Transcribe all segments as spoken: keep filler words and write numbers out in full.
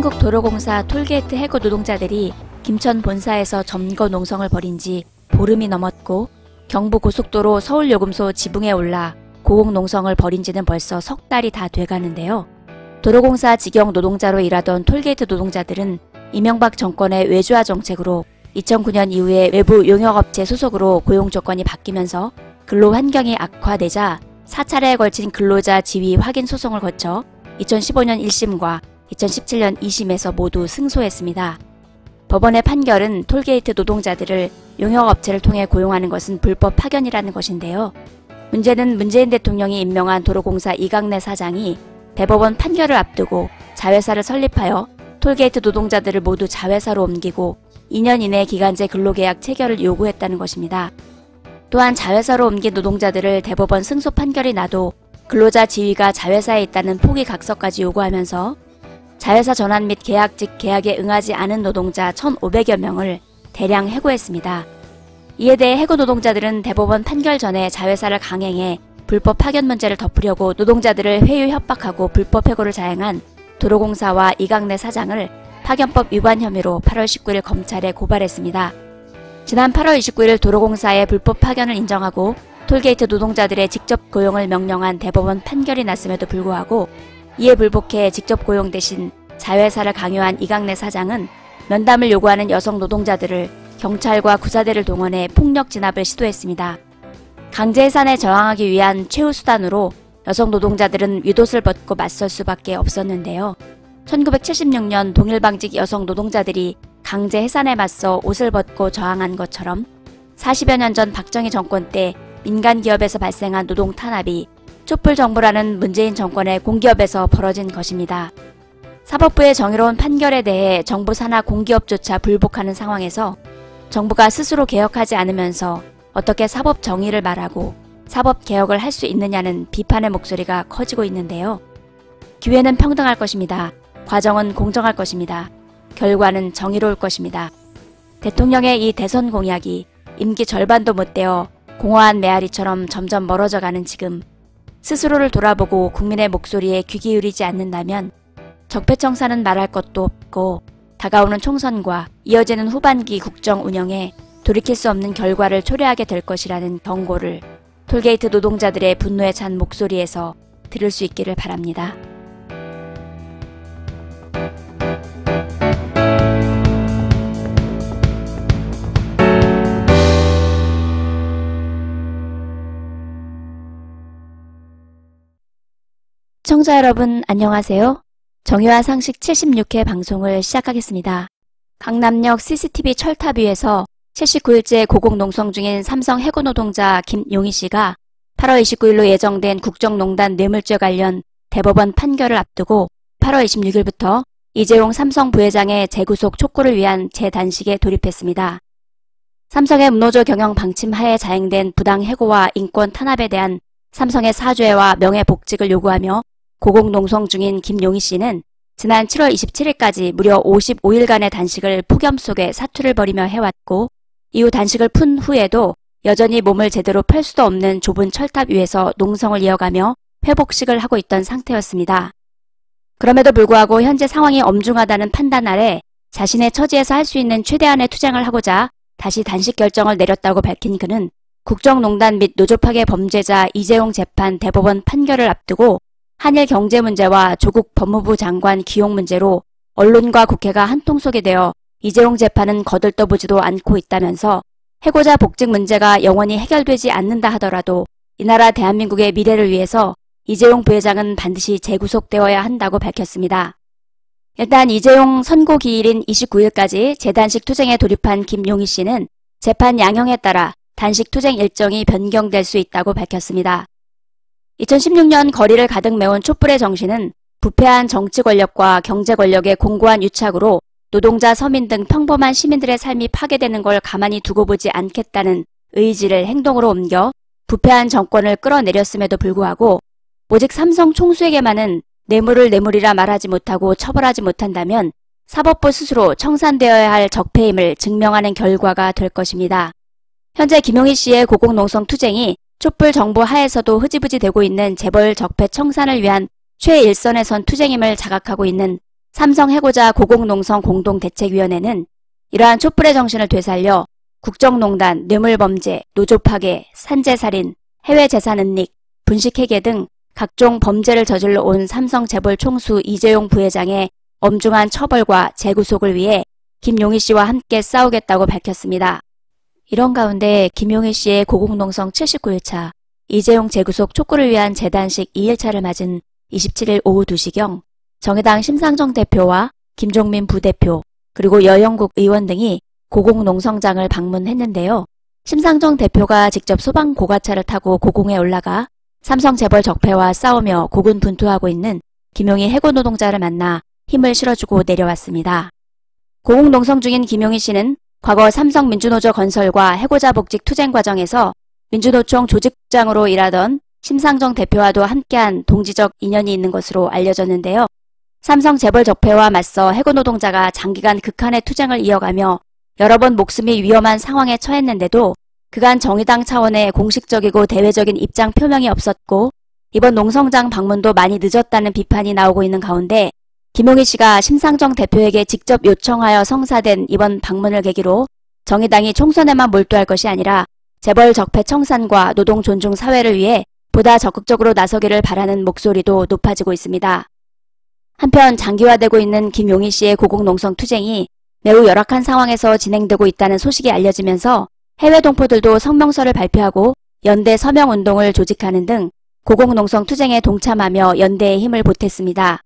한국도로공사 톨게이트 해고 노동자들이 김천 본사에서 점거 농성을 벌인 지 보름이 넘었고 경부고속도로 서울요금소 지붕에 올라 고공농성을 벌인 지는 벌써 석 달이 다 돼가는데요. 도로공사 직영 노동자로 일하던 톨게이트 노동자들은 이명박 정권의 외주화 정책으로 이천구 년 이후에 외부 용역업체 소속으로 고용조건이 바뀌면서 근로환경이 악화되자 사차례에 걸친 근로자 지위 확인 소송을 거쳐 이천십오 년 일 심과 이천십칠 년 이 심에서 모두 승소했습니다. 법원의 판결은 톨게이트 노동자들을 용역업체를 통해 고용하는 것은 불법 파견이라는 것인데요. 문제는 문재인 대통령이 임명한 도로공사 이강래 사장이 대법원 판결을 앞두고 자회사를 설립하여 톨게이트 노동자들을 모두 자회사로 옮기고 이 년 이내 기간제 근로계약 체결을 요구했다는 것입니다. 또한 자회사로 옮긴 노동자들을 대법원 승소 판결이 나도 근로자 지위가 자회사에 있다는 포기각서까지 요구하면서 자회사 전환 및 계약직 계약에 응하지 않은 노동자 천오백여 명을 대량 해고했습니다. 이에 대해 해고 노동자들은 대법원 판결 전에 자회사를 강행해 불법 파견 문제를 덮으려고 노동자들을 회유 협박하고 불법 해고를 자행한 도로공사와 이강래 사장을 파견법 위반 혐의로 팔월 십구일 검찰에 고발했습니다. 지난 팔월 이십구일 도로공사의 불법 파견을 인정하고 톨게이트 노동자들의 직접 고용을 명령한 대법원 판결이 났음에도 불구하고 이에 불복해 직접 고용 대신 자회사를 강요한 이강래 사장은 면담을 요구하는 여성 노동자들을 경찰과 구사대를 동원해 폭력 진압을 시도했습니다. 강제 해산에 저항하기 위한 최후 수단으로 여성 노동자들은 윗옷을 벗고 맞설 수밖에 없었는데요. 천구백칠십육 년 동일방직 여성 노동자들이 강제 해산에 맞서 옷을 벗고 저항한 것처럼 사십여 년 전 박정희 정권 때 민간 기업에서 발생한 노동 탄압이 촛불 정부라는 문재인 정권의 공기업에서 벌어진 것입니다. 사법부의 정의로운 판결에 대해 정부 산하 공기업조차 불복하는 상황에서 정부가 스스로 개혁하지 않으면서 어떻게 사법 정의를 말하고 사법 개혁을 할 수 있느냐는 비판의 목소리가 커지고 있는데요. 기회는 평등할 것입니다. 과정은 공정할 것입니다. 결과는 정의로울 것입니다. 대통령의 이 대선 공약이 임기 절반도 못 되어 공허한 메아리처럼 점점 멀어져가는 지금 스스로를 돌아보고 국민의 목소리에 귀 기울이지 않는다면 적폐청산은 말할 것도 없고 다가오는 총선과 이어지는 후반기 국정 운영에 돌이킬 수 없는 결과를 초래하게 될 것이라는 경고를 톨게이트 노동자들의 분노에 찬 목소리에서 들을 수 있기를 바랍니다. 시청자 여러분 안녕하세요. 정의와 상식 칠십육 회 방송을 시작하겠습니다. 강남역 씨씨티비 철탑 위에서 칠십구일째 고공농성 중인 삼성 해고 노동자 김용희 씨가 팔월 이십구일로 예정된 국정농단 뇌물죄 관련 대법원 판결을 앞두고 팔월 이십육일부터 이재용 삼성 부회장의 재구속 촉구를 위한 재단식에 돌입했습니다. 삼성의 무노조 경영 방침 하에 자행된 부당 해고와 인권 탄압에 대한 삼성의 사죄와 명예복직을 요구하며 고공농성 중인 김용희 씨는 지난 칠월 이십칠일까지 무려 오십오일간의 단식을 폭염 속에 사투를 벌이며 해왔고 이후 단식을 푼 후에도 여전히 몸을 제대로 펼 수도 없는 좁은 철탑 위에서 농성을 이어가며 회복식을 하고 있던 상태였습니다. 그럼에도 불구하고 현재 상황이 엄중하다는 판단 아래 자신의 처지에서 할 수 있는 최대한의 투쟁을 하고자 다시 단식 결정을 내렸다고 밝힌 그는 국정농단 및 노조파괴 범죄자 이재용 재판 대법원 판결을 앞두고 한일 경제 문제와 조국 법무부 장관 기용 문제로 언론과 국회가 한통속이 되어 이재용 재판은 거들떠보지도 않고 있다면서 해고자 복직 문제가 영원히 해결되지 않는다 하더라도 이 나라 대한민국의 미래를 위해서 이재용 부회장은 반드시 재구속되어야 한다고 밝혔습니다. 일단 이재용 선고 기일인 이십구일까지 재단식 투쟁에 돌입한 김용희 씨는 재판 양형에 따라 단식 투쟁 일정이 변경될 수 있다고 밝혔습니다. 이천십육 년 거리를 가득 메운 촛불의 정신은 부패한 정치 권력과 경제 권력의 공고한 유착으로 노동자, 서민 등 평범한 시민들의 삶이 파괴되는 걸 가만히 두고 보지 않겠다는 의지를 행동으로 옮겨 부패한 정권을 끌어내렸음에도 불구하고 오직 삼성 총수에게만은 뇌물을 뇌물이라 말하지 못하고 처벌하지 못한다면 사법부 스스로 청산되어야 할 적폐임을 증명하는 결과가 될 것입니다. 현재 김용희 씨의 고공농성 투쟁이 촛불 정부 하에서도 흐지부지 되고 있는 재벌 적폐 청산을 위한 최일선에 선 투쟁임을 자각하고 있는 삼성 해고자 고공농성 공동대책위원회는 이러한 촛불의 정신을 되살려 국정농단, 뇌물범죄, 노조파괴, 산재살인, 해외재산 은닉, 분식회계 등 각종 범죄를 저질러 온 삼성 재벌 총수 이재용 부회장의 엄중한 처벌과 재구속을 위해 김용희 씨와 함께 싸우겠다고 밝혔습니다. 이런 가운데 김용희 씨의 고공농성 칠십구 일차, 이재용 재구속 촉구를 위한 재단식 이 일차를 맞은 이십칠일 오후 두 시경 정의당 심상정 대표와 김종민 부대표 그리고 여영국 의원 등이 고공농성장을 방문했는데요. 심상정 대표가 직접 소방 고가차를 타고 고공에 올라가 삼성 재벌 적폐와 싸우며 고군분투하고 있는 김용희 해고 노동자를 만나 힘을 실어주고 내려왔습니다. 고공농성 중인 김용희 씨는 과거 삼성 민주노조 건설과 해고자 복직 투쟁 과정에서 민주노총 조직국장으로 일하던 심상정 대표와도 함께한 동지적 인연이 있는 것으로 알려졌는데요. 삼성 재벌 적폐와 맞서 해고 노동자가 장기간 극한의 투쟁을 이어가며 여러 번 목숨이 위험한 상황에 처했는데도 그간 정의당 차원의 공식적이고 대외적인 입장 표명이 없었고 이번 농성장 방문도 많이 늦었다는 비판이 나오고 있는 가운데 김용희 씨가 심상정 대표에게 직접 요청하여 성사된 이번 방문을 계기로 정의당이 총선에만 몰두할 것이 아니라 재벌 적폐 청산과 노동 존중 사회를 위해 보다 적극적으로 나서기를 바라는 목소리도 높아지고 있습니다. 한편 장기화되고 있는 김용희 씨의 고공농성 투쟁이 매우 열악한 상황에서 진행되고 있다는 소식이 알려지면서 해외 동포들도 성명서를 발표하고 연대 서명운동을 조직하는 등 고공농성 투쟁에 동참하며 연대의 힘을 보탰습니다.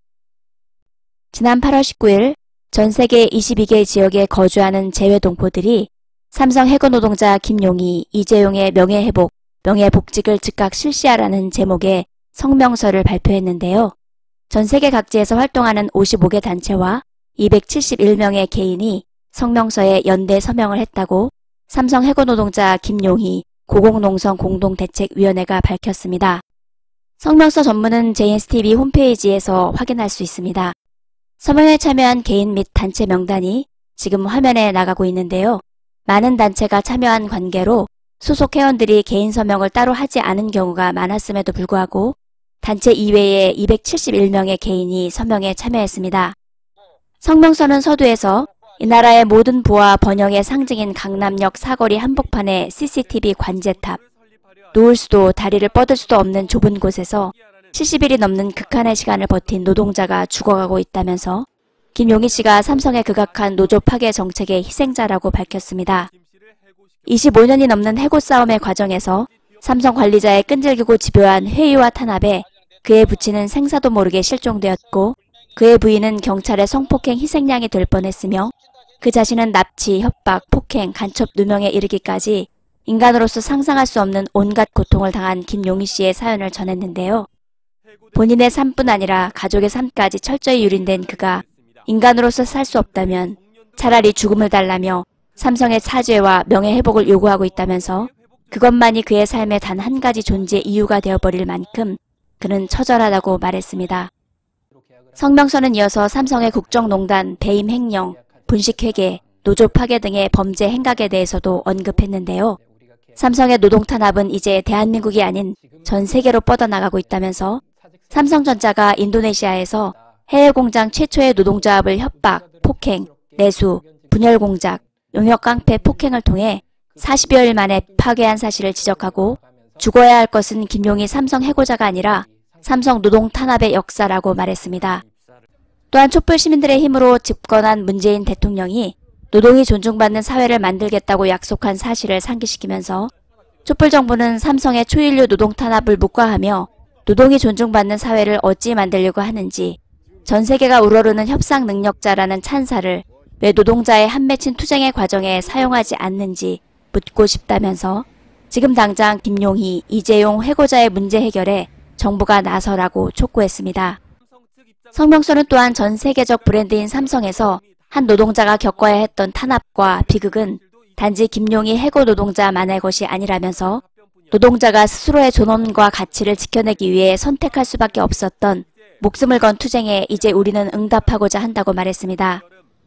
지난 팔월 십구일 전 세계 이십이 개 지역에 거주하는 재외 동포들이 삼성 해고 노동자 김용희, 이재용의 명예회복, 명예복직을 즉각 실시하라는 제목의 성명서를 발표했는데요. 전 세계 각지에서 활동하는 오십오 개 단체와 이백칠십일 명의 개인이 성명서에 연대 서명을 했다고 삼성 해고 노동자 김용희 고공농성 공동대책위원회가 밝혔습니다. 성명서 전문은 제이에스티비 홈페이지에서 확인할 수 있습니다. 서명에 참여한 개인 및 단체 명단이 지금 화면에 나가고 있는데요. 많은 단체가 참여한 관계로 소속 회원들이 개인 서명을 따로 하지 않은 경우가 많았음에도 불구하고 단체 이외에 이백칠십일 명의 개인이 서명에 참여했습니다. 성명서는 서두에서 이 나라의 모든 부와 번영의 상징인 강남역 사거리 한복판의 씨씨티비 관제탑, 누울 수도 다리를 뻗을 수도 없는 좁은 곳에서 칠십 일이 넘는 극한의 시간을 버틴 노동자가 죽어가고 있다면서 김용희 씨가 삼성의 극악한 노조 파괴 정책의 희생자라고 밝혔습니다. 이십오 년이 넘는 해고 싸움의 과정에서 삼성 관리자의 끈질기고 집요한 회유와 탄압에 그의 부친은 생사도 모르게 실종되었고 그의 부인은 경찰의 성폭행 희생양이 될 뻔했으며 그 자신은 납치, 협박, 폭행, 간첩 누명에 이르기까지 인간으로서 상상할 수 없는 온갖 고통을 당한 김용희 씨의 사연을 전했는데요. 본인의 삶뿐 아니라 가족의 삶까지 철저히 유린된 그가 인간으로서 살 수 없다면 차라리 죽음을 달라며 삼성의 사죄와 명예회복을 요구하고 있다면서 그것만이 그의 삶의 단 한 가지 존재 이유가 되어버릴 만큼 그는 처절하다고 말했습니다. 성명서는 이어서 삼성의 국정농단, 배임 횡령, 분식회계, 노조 파괴 등의 범죄 행각에 대해서도 언급했는데요. 삼성의 노동 탄압은 이제 대한민국이 아닌 전 세계로 뻗어나가고 있다면서 삼성전자가 인도네시아에서 해외 공장 최초의 노동조합을 협박, 폭행, 내수, 분열 공작, 용역 깡패 폭행을 통해 사십여 일 만에 파괴한 사실을 지적하고 죽어야 할 것은 김용희 삼성 해고자가 아니라 삼성 노동 탄압의 역사라고 말했습니다. 또한 촛불 시민들의 힘으로 집권한 문재인 대통령이 노동이 존중받는 사회를 만들겠다고 약속한 사실을 상기시키면서 촛불 정부는 삼성의 초인류 노동 탄압을 묵과하며 노동이 존중받는 사회를 어찌 만들려고 하는지 전 세계가 우러르는 협상 능력자라는 찬사를 왜 노동자의 한 맺힌 투쟁의 과정에 사용하지 않는지 묻고 싶다면서 지금 당장 김용희, 이재용 해고자의 문제 해결에 정부가 나서라고 촉구했습니다. 성명서는 또한 전 세계적 브랜드인 삼성에서 한 노동자가 겪어야 했던 탄압과 비극은 단지 김용희 해고 노동자만의 것이 아니라면서 노동자가 스스로의 존엄과 가치를 지켜내기 위해 선택할 수밖에 없었던 목숨을 건 투쟁에 이제 우리는 응답하고자 한다고 말했습니다.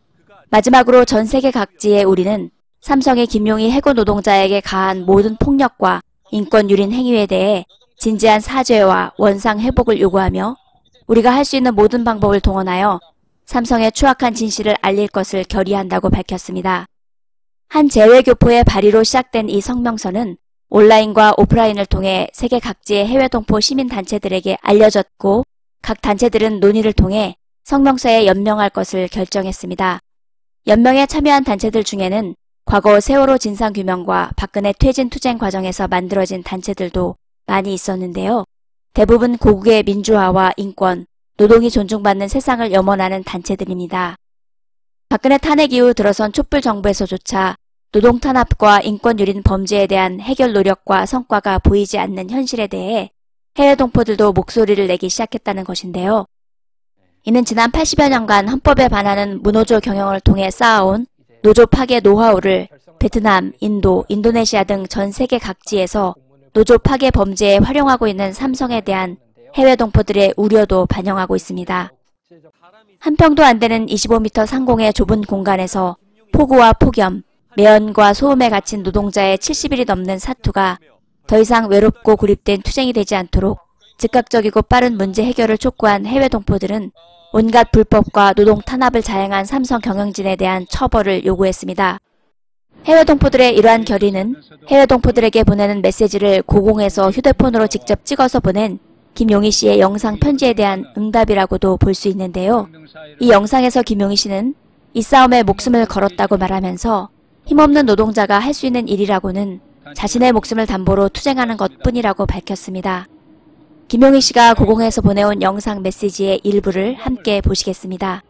마지막으로 전 세계 각지의 우리는 삼성의 김용희 해고 노동자에게 가한 모든 폭력과 인권 유린 행위에 대해 진지한 사죄와 원상 회복을 요구하며 우리가 할 수 있는 모든 방법을 동원하여 삼성의 추악한 진실을 알릴 것을 결의한다고 밝혔습니다. 한 재외교포의 발의로 시작된 이 성명서는 온라인과 오프라인을 통해 세계 각지의 해외 동포 시민단체들에게 알려졌고 각 단체들은 논의를 통해 성명서에 연명할 것을 결정했습니다. 연명에 참여한 단체들 중에는 과거 세월호 진상규명과 박근혜 퇴진 투쟁 과정에서 만들어진 단체들도 많이 있었는데요. 대부분 고국의 민주화와 인권, 노동이 존중받는 세상을 염원하는 단체들입니다. 박근혜 탄핵 이후 들어선 촛불 정부에서조차 노동 탄압과 인권 유린 범죄에 대한 해결 노력과 성과가 보이지 않는 현실에 대해 해외 동포들도 목소리를 내기 시작했다는 것인데요. 이는 지난 팔십여 년간 헌법에 반하는 무노조 경영을 통해 쌓아온 노조 파괴 노하우를 베트남, 인도, 인도네시아 등 전 세계 각지에서 노조 파괴 범죄에 활용하고 있는 삼성에 대한 해외 동포들의 우려도 반영하고 있습니다. 한 평도 안 되는 이십오 미터 상공의 좁은 공간에서 폭우와 폭염, 매연과 소음에 갇힌 노동자의 칠십 일이 넘는 사투가 더 이상 외롭고 고립된 투쟁이 되지 않도록 즉각적이고 빠른 문제 해결을 촉구한 해외 동포들은 온갖 불법과 노동 탄압을 자행한 삼성 경영진에 대한 처벌을 요구했습니다. 해외 동포들의 이러한 결의는 해외 동포들에게 보내는 메시지를 고공에서 휴대폰으로 직접 찍어서 보낸 김용희 씨의 영상 편지에 대한 응답이라고도 볼 수 있는데요. 이 영상에서 김용희 씨는 이 싸움에 목숨을 걸었다고 말하면서 힘없는 노동자가 할 수 있는 일이라고는 자신의 목숨을 담보로 투쟁하는 것뿐이라고 밝혔습니다. 김용희 씨가 고공에서 보내온 영상 메시지의 일부를 함께 보시겠습니다.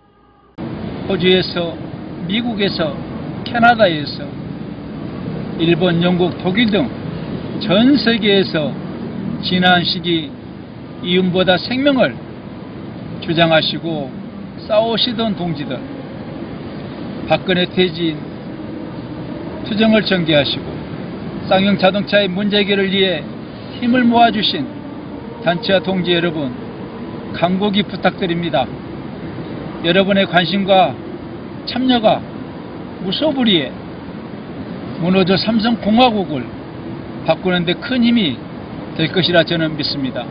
호주에서, 미국에서, 캐나다에서, 일본, 영국, 독일 등 전 세계에서 지난 시기 이윤보다 생명을 주장하시고 싸우시던 동지들, 박근혜 퇴진 투쟁을 전개하시고 쌍용 자동차의 문제 해결을 위해 힘을 모아주신 단체와 동지 여러분, 간곡히 부탁드립니다. 여러분의 관심과 참여가 무소불위에 무노조 삼성공화국을 바꾸는 데 큰 힘이 될 것이라 저는 믿습니다.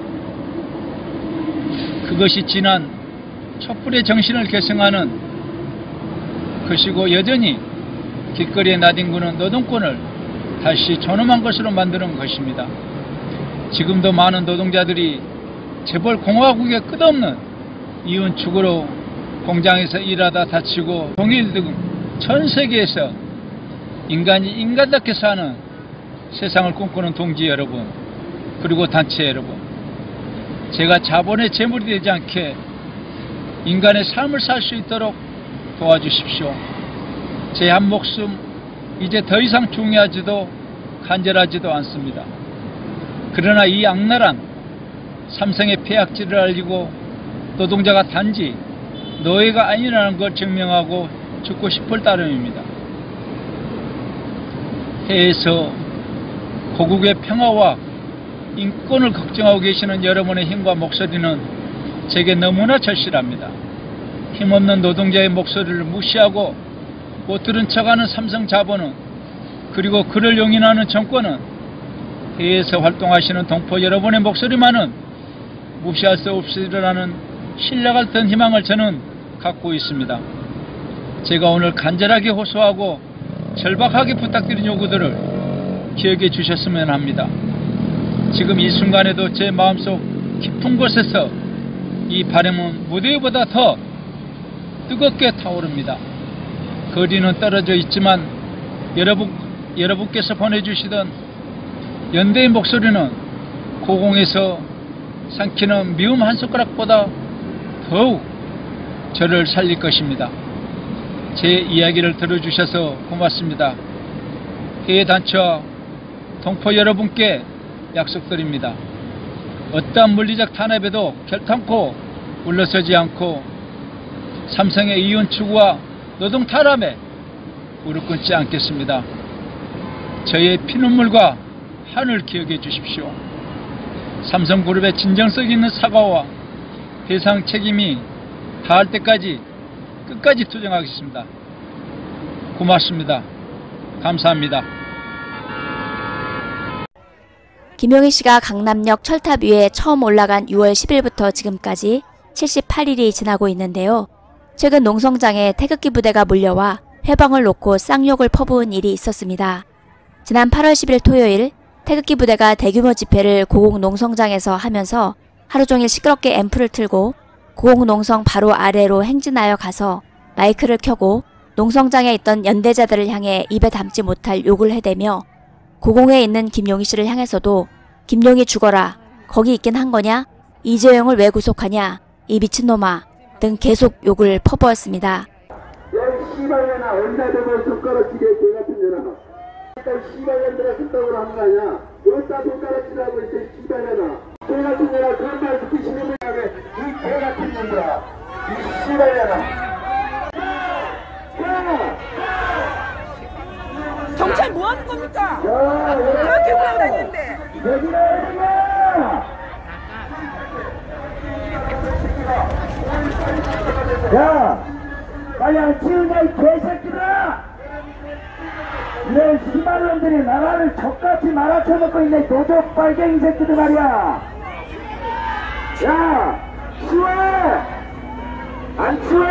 그것이 지난 촛불의 정신을 계승하는 것이고 여전히 길거리에 나뒹구는 노동권을 다시 존엄한 것으로 만드는 것입니다. 지금도 많은 노동자들이 재벌 공화국의 끝없는 이윤축으로 공장에서 일하다 다치고 동일 등 전 세계에서 인간이 인간답게 사는 세상을 꿈꾸는 동지 여러분, 그리고 단체 여러분, 제가 자본의 재물이 되지 않게 인간의 삶을 살 수 있도록 도와주십시오. 제 한 목숨 이제 더 이상 중요하지도 간절하지도 않습니다. 그러나 이 악랄한 삼성의 폐악질을 알리고 노동자가 단지 노예가 아니라는 걸 증명하고 죽고 싶을 따름입니다. 해에서 고국의 평화와 인권을 걱정하고 계시는 여러분의 힘과 목소리는 제게 너무나 절실합니다. 힘없는 노동자의 목소리를 무시하고 못 들은 척하는 삼성 자본은, 그리고 그를 용인하는 정권은 해외에서 활동하시는 동포 여러분의 목소리만은 무시할 수 없으리라는 신뢰가 든 희망을 저는 갖고 있습니다. 제가 오늘 간절하게 호소하고 절박하게 부탁드린 요구들을 기억해 주셨으면 합니다. 지금 이 순간에도 제 마음속 깊은 곳에서 이 바람은 무대 위보다 더 뜨겁게 타오릅니다. 거리는 떨어져 있지만 여러분, 여러분께서 보내주시던 연대의 목소리는 고공에서 삼키는 미움 한 숟가락보다 더욱 저를 살릴 것입니다. 제 이야기를 들어주셔서 고맙습니다. 해외 단체와 동포 여러분께 약속드립니다. 어떠한 물리적 탄압에도 결탄코 물러서지 않고 삼성의 이윤 추구와 노동 탄압에 무릎 꿇지 않겠습니다. 저의 피눈물과 한을 기억해 주십시오. 삼성그룹의 진정성 있는 사과와 배상 책임이 다할 때까지 끝까지 투쟁하겠습니다. 고맙습니다. 감사합니다. 김용희 씨가 강남역 철탑 위에 처음 올라간 유월 십일부터 지금까지 칠십팔 일이 지나고 있는데요. 최근 농성장에 태극기 부대가 몰려와 회방을 놓고 쌍욕을 퍼부은 일이 있었습니다. 지난 팔월 십일 토요일 태극기 부대가 대규모 집회를 고곡농성장에서 하면서 하루 종일 시끄럽게 앰프를 틀고 고곡농성 바로 아래로 행진하여 가서 마이크를 켜고 농성장에 있던 연대자들을 향해 입에 담지 못할 욕을 해대며 고공에 있는 김용희 씨를 향해서도 김용희 죽어라, 거기 있긴 한 거냐, 이재용을 왜 구속하냐, 이 미친놈아 등 계속 욕을 퍼부었습니다. 야, 씨발년아, 언제 되면 손가락질에 개 같은 년아. 일단 씨발년들아 쓴다고 하는 거 아니야. 어디다 손가락질하고 있어, 씨발년아. 개 같은 년아, 그런 말 듣기 싫으면 이 개 같은 년들아. 이 씨발년아. 경찰 뭐 하는 겁니까? 야, 그렇게 올라다니는데. 야, 빨리 안 치우냐, 이 개새끼들아! 이런 씨발놈들이 나라를 족같이 말아쳐먹고 있네, 도적 빨갱이 새끼들 말이야! 야, 치워! 안 치워!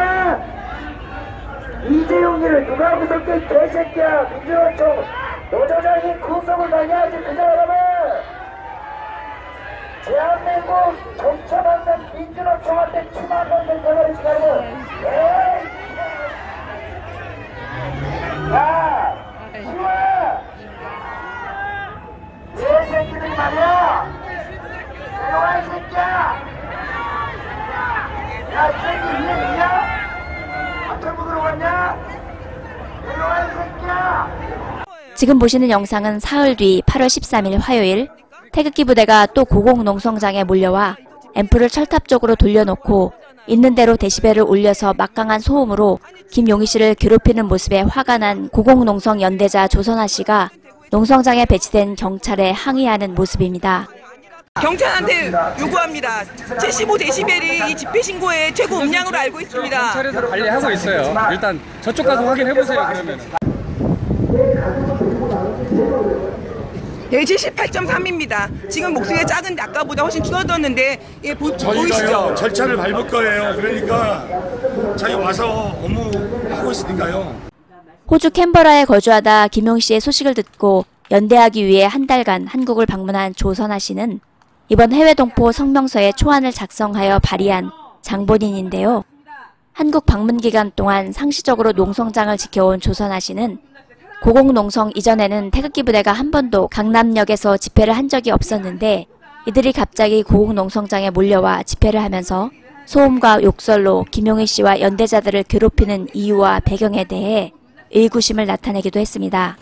이재용이를 누가 무섭게 개새끼야! 민주노총 노조장이 구속을 당해야지, 그저 여러분! 대한민국 정처받는 민주노총한테 추만 놈들 대가리지 말고, 에이! 야! 치워! 개새끼들이 말이야! 내려와, 이 새끼야! 야, 이 새끼 위에 있냐? 앞에 묻으러 갔냐? 내려와, 이 새끼야! 지금 보시는 영상은 사흘 뒤 팔월 십삼일 화요일 태극기 부대가 또 고곡농성장에 몰려와 앰프를 철탑 쪽으로 돌려놓고 있는 대로 데시벨을 올려서 막강한 소음으로 김용희 씨를 괴롭히는 모습에 화가 난 고곡농성 연대자 조선아 씨가 농성장에 배치된 경찰에 항의하는 모습입니다. 경찰한테 요구합니다. 칠십오 데시벨이 이 집회 신고의 최고 음량으로 알고 있습니다. 경찰에서 관리하고 있어요. 일단 저쪽 가서 확인해 보세요. 그러면. 네, 칠십팔 점 삼입니다. 지금 목소리가 작은데 아까보다 훨씬 줄어들었는데 예, 보, 저희가요 보이시죠? 절차를 밟을 거예요. 그러니까 저희 와서 업무 하고 있으니까요. 호주 캔버라에 거주하다 김용희 씨의 소식을 듣고 연대하기 위해 한 달간 한국을 방문한 조선아 씨는 이번 해외 동포 성명서에 초안을 작성하여 발의한 장본인인데요. 한국 방문 기간 동안 상시적으로 농성장을 지켜온 조선아 씨는 고곡농성 이전에는 태극기 부대가 한 번도 강남역에서 집회를 한 적이 없었는데 이들이 갑자기 고곡농성장에 몰려와 집회를 하면서 소음과 욕설로 김용희 씨와 연대자들을 괴롭히는 이유와 배경에 대해 의구심을 나타내기도 했습니다.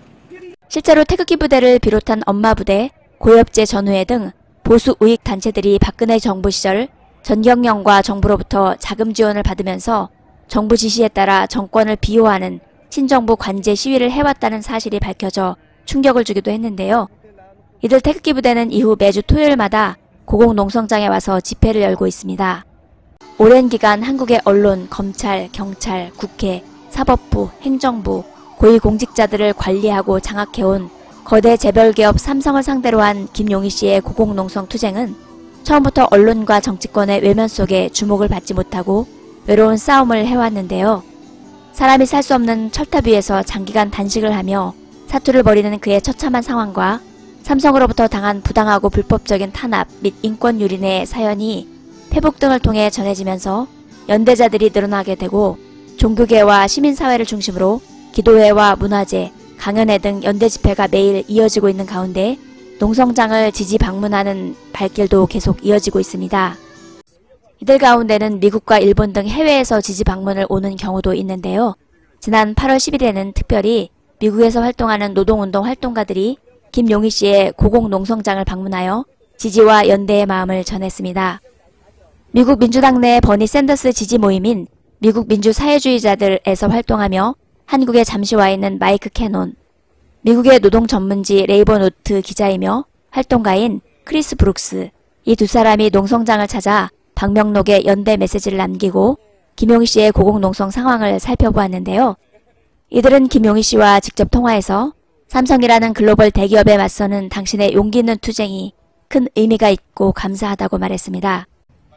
실제로 태극기 부대를 비롯한 엄마 부대, 고엽제 전우회 등 보수 우익 단체들이 박근혜 정부 시절 전경련과 정부로부터 자금 지원을 받으면서 정부 지시에 따라 정권을 비호하는 친정부 관제 시위를 해왔다는 사실이 밝혀져 충격을 주기도 했는데요. 이들 태극기 부대는 이후 매주 토요일마다 고곡농성장에 와서 집회를 열고 있습니다. 오랜 기간 한국의 언론, 검찰, 경찰, 국회, 사법부, 행정부, 고위공직자들을 관리하고 장악해온 거대 재벌기업 삼성을 상대로 한 김용희 씨의 고곡농성 투쟁은 처음부터 언론과 정치권의 외면 속에 주목을 받지 못하고 외로운 싸움을 해왔는데요. 사람이 살 수 없는 철탑 위에서 장기간 단식을 하며 사투를 벌이는 그의 처참한 상황과 삼성으로부터 당한 부당하고 불법적인 탄압 및 인권 유린의 사연이 페북 등을 통해 전해지면서 연대자들이 늘어나게 되고 종교계와 시민사회를 중심으로 기도회와 문화제, 강연회 등 연대 집회가 매일 이어지고 있는 가운데 농성장을 지지 방문하는 발길도 계속 이어지고 있습니다. 이들 가운데는 미국과 일본 등 해외에서 지지 방문을 오는 경우도 있는데요. 지난 팔월 십일에는 특별히 미국에서 활동하는 노동운동 활동가들이 김용희 씨의 고곡농성장을 방문하여 지지와 연대의 마음을 전했습니다. 미국 민주당 내 버니 샌더스 지지 모임인 미국 민주사회주의자들에서 활동하며 한국에 잠시 와 있는 마이크 캐논, 미국의 노동 전문지 레이버 노트 기자이며 활동가인 크리스 브룩스, 이 두 사람이 농성장을 찾아 방명록에 연대 메시지를 남기고 김용희 씨의 고곡농성 상황을 살펴보았는데요. 이들은 김용희 씨와 직접 통화해서 삼성이라는 글로벌 대기업에 맞서는 당신의 용기 있는 투쟁이 큰 의미가 있고 감사하다고 말했습니다.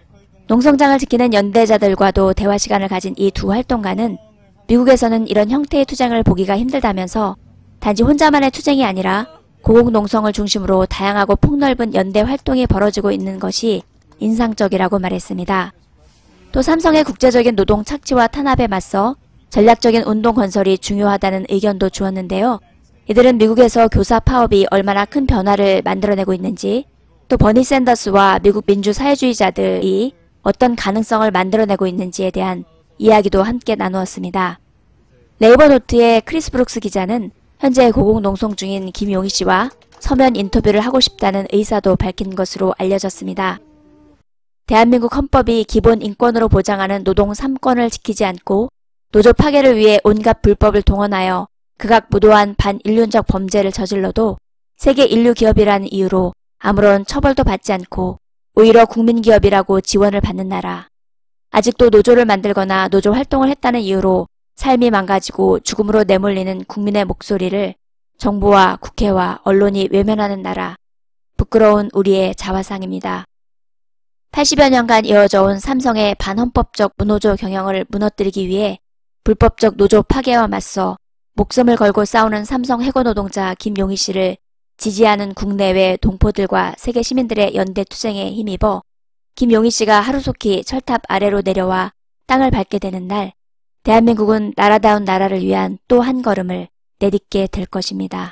농성장을 지키는 연대자들과도 대화 시간을 가진 이 두 활동가는 미국에서는 이런 형태의 투쟁을 보기가 힘들다면서 단지 혼자만의 투쟁이 아니라 고공농성을 중심으로 다양하고 폭넓은 연대 활동이 벌어지고 있는 것이 인상적이라고 말했습니다. 또 삼성의 국제적인 노동 착취와 탄압에 맞서 전략적인 운동 건설이 중요하다는 의견도 주었는데요. 이들은 미국에서 교사 파업이 얼마나 큰 변화를 만들어내고 있는지, 또 버니 샌더스와 미국 민주사회주의자들이 어떤 가능성을 만들어내고 있는지에 대한 이야기도 함께 나누었습니다. 네이버노트의 크리스 브룩스 기자는 현재 고공농성 중인 김용희 씨와 서면 인터뷰를 하고 싶다는 의사도 밝힌 것으로 알려졌습니다. 대한민국 헌법이 기본 인권으로 보장하는 노동 삼 권을 지키지 않고 노조 파괴를 위해 온갖 불법을 동원하여 극악 무도한 반인륜적 범죄를 저질러도 세계 인류 기업이라는 이유로 아무런 처벌도 받지 않고 오히려 국민기업이라고 지원을 받는 나라. 아직도 노조를 만들거나 노조 활동을 했다는 이유로 삶이 망가지고 죽음으로 내몰리는 국민의 목소리를 정부와 국회와 언론이 외면하는 나라. 부끄러운 우리의 자화상입니다. 팔십여 년간 이어져 온 삼성의 반헌법적 무노조 경영을 무너뜨리기 위해 불법적 노조 파괴와 맞서 목숨을 걸고 싸우는 삼성 해고 노동자 김용희 씨를 지지하는 국내외 동포들과 세계 시민들의 연대 투쟁에 힘입어 김용희 씨가 하루속히 철탑 아래로 내려와 땅을 밟게 되는 날, 대한민국은 나라다운 나라를 위한 또 한 걸음을 내딛게 될 것입니다.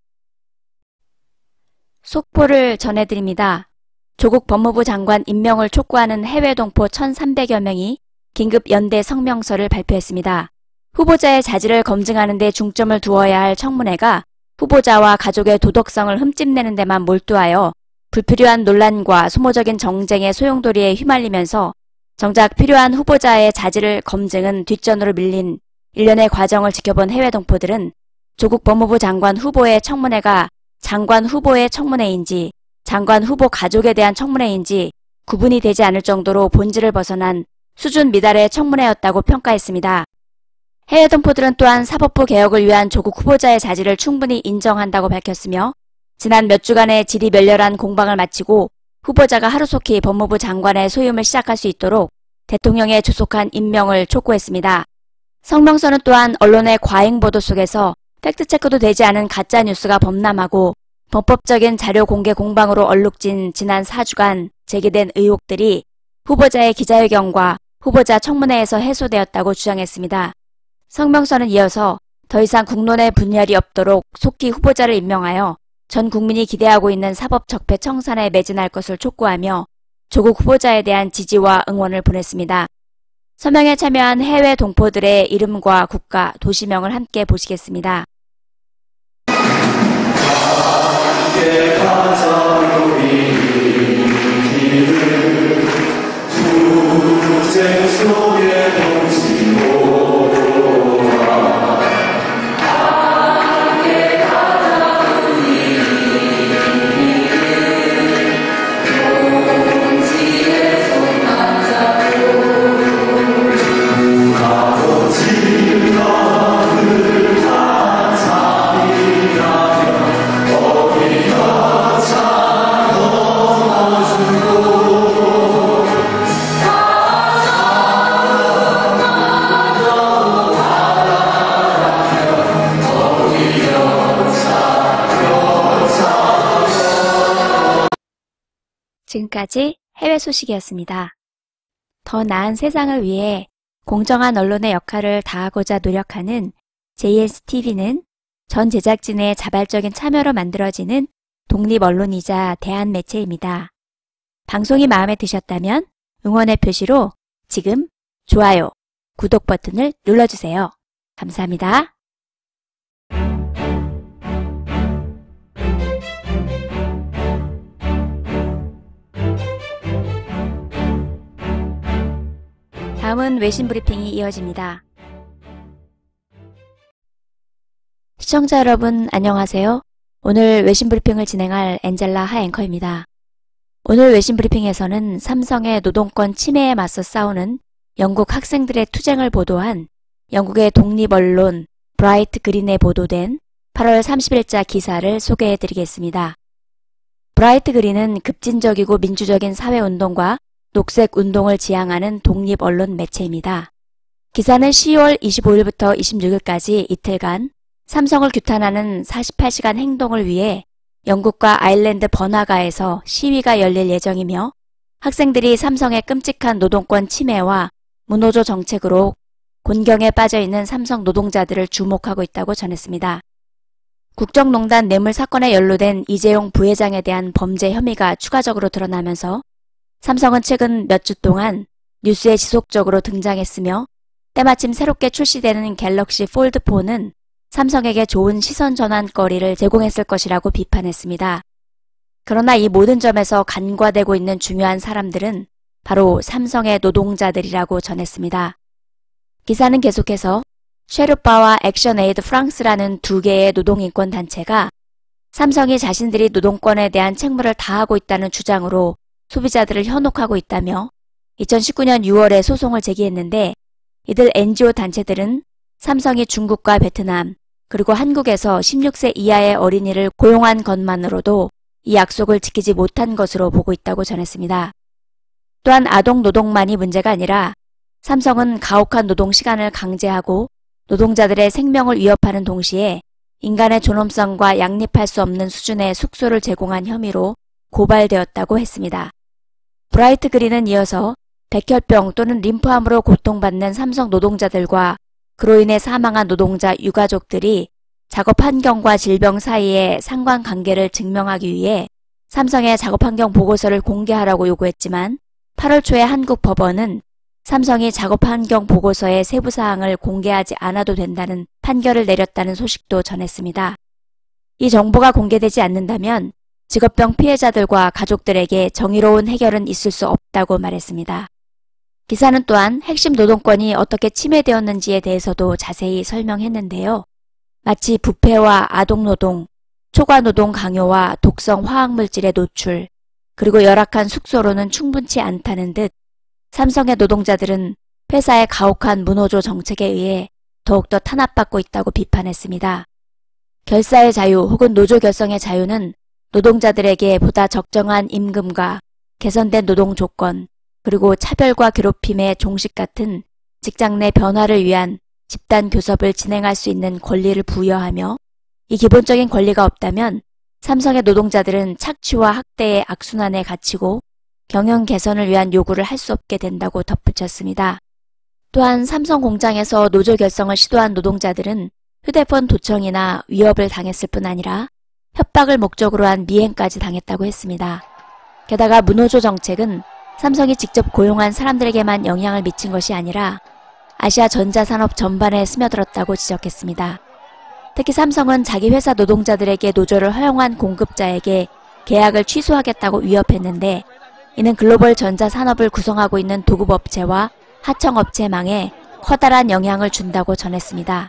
속보를 전해드립니다. 조국 법무부 장관 임명을 촉구하는 해외 동포 천삼백여 명이 긴급 연대 성명서를 발표했습니다. 후보자의 자질을 검증하는 데 중점을 두어야 할 청문회가 후보자와 가족의 도덕성을 흠집내는 데만 몰두하여 불필요한 논란과 소모적인 정쟁의 소용돌이에 휘말리면서 정작 필요한 후보자의 자질을 검증은 뒷전으로 밀린 일련의 과정을 지켜본 해외 동포들은 조국 법무부 장관 후보의 청문회가 장관 후보의 청문회인지 장관 후보 가족에 대한 청문회인지 구분이 되지 않을 정도로 본질을 벗어난 수준 미달의 청문회였다고 평가했습니다. 해외 동포들은 또한 사법부 개혁을 위한 조국 후보자의 자질을 충분히 인정한다고 밝혔으며 지난 몇 주간의 질이 멸렬한 공방을 마치고 후보자가 하루속히 법무부 장관의 소임을 시작할 수 있도록 대통령의 조속한 임명을 촉구했습니다. 성명서는 또한 언론의 과잉 보도 속에서 팩트체크도 되지 않은 가짜뉴스가 범람하고 범법적인 자료 공개 공방으로 얼룩진 지난 사 주간 제기된 의혹들이 후보자의 기자회견과 후보자 청문회에서 해소되었다고 주장했습니다. 성명서는 이어서 더 이상 국론의 분열이 없도록 속히 후보자를 임명하여 전 국민이 기대하고 있는 사법 적폐 청산에 매진할 것을 촉구하며 조국 후보자에 대한 지지와 응원을 보냈습니다. 서명에 참여한 해외 동포들의 이름과 국가, 도시명을 함께 보시겠습니다. 지금까지 해외 소식이었습니다. 더 나은 세상을 위해 공정한 언론의 역할을 다하고자 노력하는 제이에스티비는 전 제작진의 자발적인 참여로 만들어지는 독립 언론이자 대한매체입니다. 방송이 마음에 드셨다면 응원의 표시로 지금 좋아요, 구독 버튼을 눌러주세요. 감사합니다. 다음은 외신 브리핑이 이어집니다. 시청자 여러분 안녕하세요. 오늘 외신 브리핑을 진행할 엔젤라 하 앵커입니다. 오늘 외신 브리핑에서는 삼성의 노동권 침해에 맞서 싸우는 영국 학생들의 투쟁을 보도한 영국의 독립언론 브라이트 그린에 보도된 팔월 삼십일자 기사를 소개해드리겠습니다. 브라이트 그린은 급진적이고 민주적인 사회운동과 녹색 운동을 지향하는 독립 언론 매체입니다. 기사는 시월 이십오일부터 이십육일까지 이틀간 삼성을 규탄하는 사십팔 시간 행동을 위해 영국과 아일랜드 번화가에서 시위가 열릴 예정이며 학생들이 삼성의 끔찍한 노동권 침해와 무노조 정책으로 곤경에 빠져있는 삼성 노동자들을 주목하고 있다고 전했습니다. 국정농단 뇌물 사건에 연루된 이재용 부회장에 대한 범죄 혐의가 추가적으로 드러나면서 삼성은 최근 몇 주 동안 뉴스에 지속적으로 등장했으며 때마침 새롭게 출시되는 갤럭시 폴드사는 삼성에게 좋은 시선 전환거리를 제공했을 것이라고 비판했습니다. 그러나 이 모든 점에서 간과되고 있는 중요한 사람들은 바로 삼성의 노동자들이라고 전했습니다. 기사는 계속해서 쉐르파와 액션에이드 프랑스라는 두 개의 노동인권 단체가 삼성이 자신들이 노동권에 대한 책무를 다하고 있다는 주장으로 소비자들을 현혹하고 있다며 이천십구년 유월에 소송을 제기했는데 이들 엔지오 단체들은 삼성이 중국과 베트남 그리고 한국에서 십육 세 이하의 어린이를 고용한 것만으로도 이 약속을 지키지 못한 것으로 보고 있다고 전했습니다. 또한 아동 노동만이 문제가 아니라 삼성은 가혹한 노동 시간을 강제하고 노동자들의 생명을 위협하는 동시에 인간의 존엄성과 양립할 수 없는 수준의 숙소를 제공한 혐의로 고발되었다고 했습니다. 브라이트 그린은 이어서 백혈병 또는 림프암으로 고통받는 삼성 노동자들과 그로 인해 사망한 노동자 유가족들이 작업 환경과 질병 사이의 상관관계를 증명하기 위해 삼성의 작업 환경 보고서를 공개하라고 요구했지만 팔월 초에 한국 법원은 삼성이 작업 환경 보고서의 세부 사항을 공개하지 않아도 된다는 판결을 내렸다는 소식도 전했습니다. 이 정보가 공개되지 않는다면 직업병 피해자들과 가족들에게 정의로운 해결은 있을 수 없다고 말했습니다. 기사는 또한 핵심 노동권이 어떻게 침해되었는지에 대해서도 자세히 설명했는데요. 마치 부패와 아동노동, 초과노동 강요와 독성 화학물질의 노출, 그리고 열악한 숙소로는 충분치 않다는 듯 삼성의 노동자들은 회사의 가혹한 무노조 정책에 의해 더욱더 탄압받고 있다고 비판했습니다. 결사의 자유 혹은 노조 결성의 자유는 노동자들에게 보다 적정한 임금과 개선된 노동 조건, 그리고 차별과 괴롭힘의 종식 같은 직장 내 변화를 위한 집단 교섭을 진행할 수 있는 권리를 부여하며 이 기본적인 권리가 없다면 삼성의 노동자들은 착취와 학대의 악순환에 갇히고 경영 개선을 위한 요구를 할 수 없게 된다고 덧붙였습니다. 또한 삼성 공장에서 노조 결성을 시도한 노동자들은 휴대폰 도청이나 위협을 당했을 뿐 아니라 협박을 목적으로 한 미행까지 당했다고 했습니다. 게다가 무노조 정책은 삼성이 직접 고용한 사람들에게만 영향을 미친 것이 아니라 아시아 전자산업 전반에 스며들었다고 지적했습니다. 특히 삼성은 자기 회사 노동자들에게 노조를 허용한 공급자에게 계약을 취소하겠다고 위협했는데 이는 글로벌 전자산업을 구성하고 있는 도급업체와 하청업체망에 커다란 영향을 준다고 전했습니다.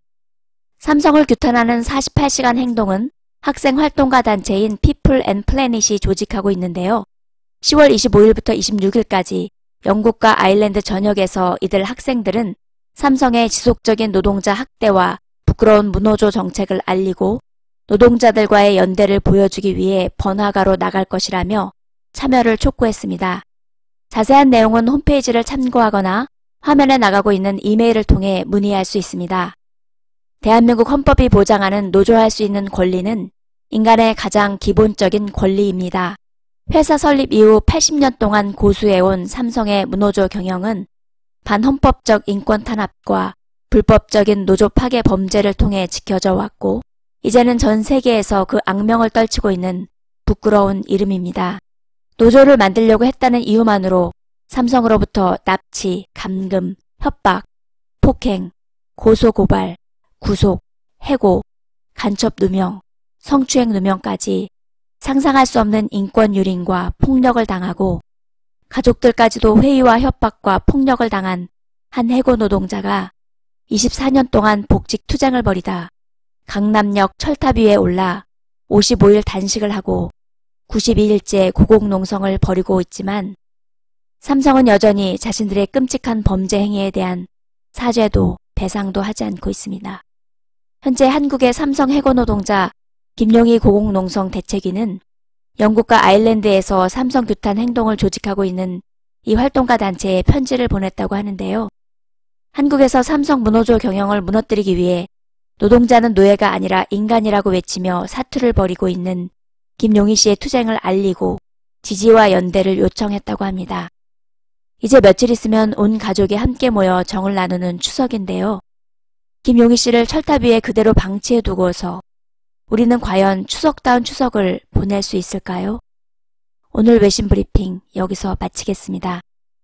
삼성을 규탄하는 사십팔 시간 행동은 학생 활동가 단체인 피플 앤 플래닛이 조직하고 있는데요. 시월 이십오일부터 이십육일까지 영국과 아일랜드 전역에서 이들 학생들은 삼성의 지속적인 노동자 학대와 부끄러운 무노조 정책을 알리고 노동자들과의 연대를 보여주기 위해 번화가로 나갈 것이라며 참여를 촉구했습니다. 자세한 내용은 홈페이지를 참고하거나 화면에 나가고 있는 이메일을 통해 문의할 수 있습니다. 대한민국 헌법이 보장하는 노조할 수 있는 권리는 인간의 가장 기본적인 권리입니다. 회사 설립 이후 팔십 년 동안 고수해온 삼성의 무노조 경영은 반헌법적 인권 탄압과 불법적인 노조 파괴 범죄를 통해 지켜져 왔고 이제는 전 세계에서 그 악명을 떨치고 있는 부끄러운 이름입니다. 노조를 만들려고 했다는 이유만으로 삼성으로부터 납치, 감금, 협박, 폭행, 고소고발, 구속, 해고, 간첩 누명, 성추행 누명까지 상상할 수 없는 인권 유린과 폭력을 당하고 가족들까지도 회의와 협박과 폭력을 당한 한 해고 노동자가 이십사 년 동안 복직 투쟁을 벌이다 강남역 철탑 위에 올라 오십오 일 단식을 하고 구십이 일째 고공농성을 벌이고 있지만 삼성은 여전히 자신들의 끔찍한 범죄 행위에 대한 사죄도 배상도 하지 않고 있습니다. 현재 한국의 삼성 해고 노동자 김용희 고공농성 대책위는 영국과 아일랜드에서 삼성 규탄 행동을 조직하고 있는 이 활동가 단체에 편지를 보냈다고 하는데요. 한국에서 삼성 문호조 경영을 무너뜨리기 위해 노동자는 노예가 아니라 인간이라고 외치며 사투를 벌이고 있는 김용희 씨의 투쟁을 알리고 지지와 연대를 요청했다고 합니다. 이제 며칠 있으면 온 가족이 함께 모여 정을 나누는 추석인데요. 김용희 씨를 철탑 위에 그대로 방치해 두고서 우리는 과연 추석다운 추석을 보낼 수 있을까요? 오늘 외신 브리핑 여기서 마치겠습니다.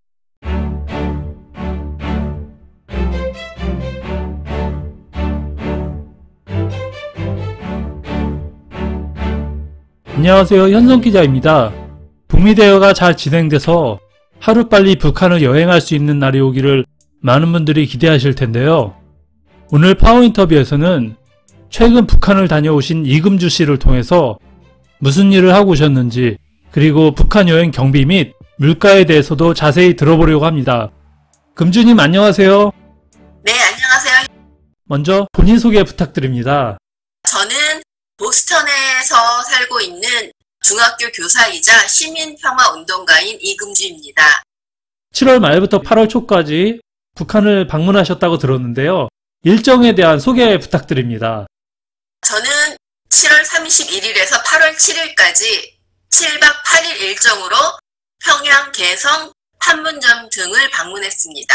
안녕하세요. 현성 기자입니다. 북미 대화가 잘 진행돼서 하루빨리 북한을 여행할 수 있는 날이 오기를 많은 분들이 기대하실 텐데요. 오늘 파워 인터뷰에서는 최근 북한을 다녀오신 이금주 씨를 통해서 무슨 일을 하고 오셨는지, 그리고 북한 여행 경비 및 물가에 대해서도 자세히 들어보려고 합니다. 금주님 안녕하세요. 네, 안녕하세요. 먼저 본인 소개 부탁드립니다. 저는 보스턴에서 살고 있는 중학교 교사이자 시민평화운동가인 이금주입니다. 칠월 말부터 팔월 초까지 북한을 방문하셨다고 들었는데요. 일정에 대한 소개 부탁드립니다. 저는 칠월 삼십일일에서 팔월 칠일까지 칠 박 팔 일 일정으로 평양, 개성, 판문점 등을 방문했습니다.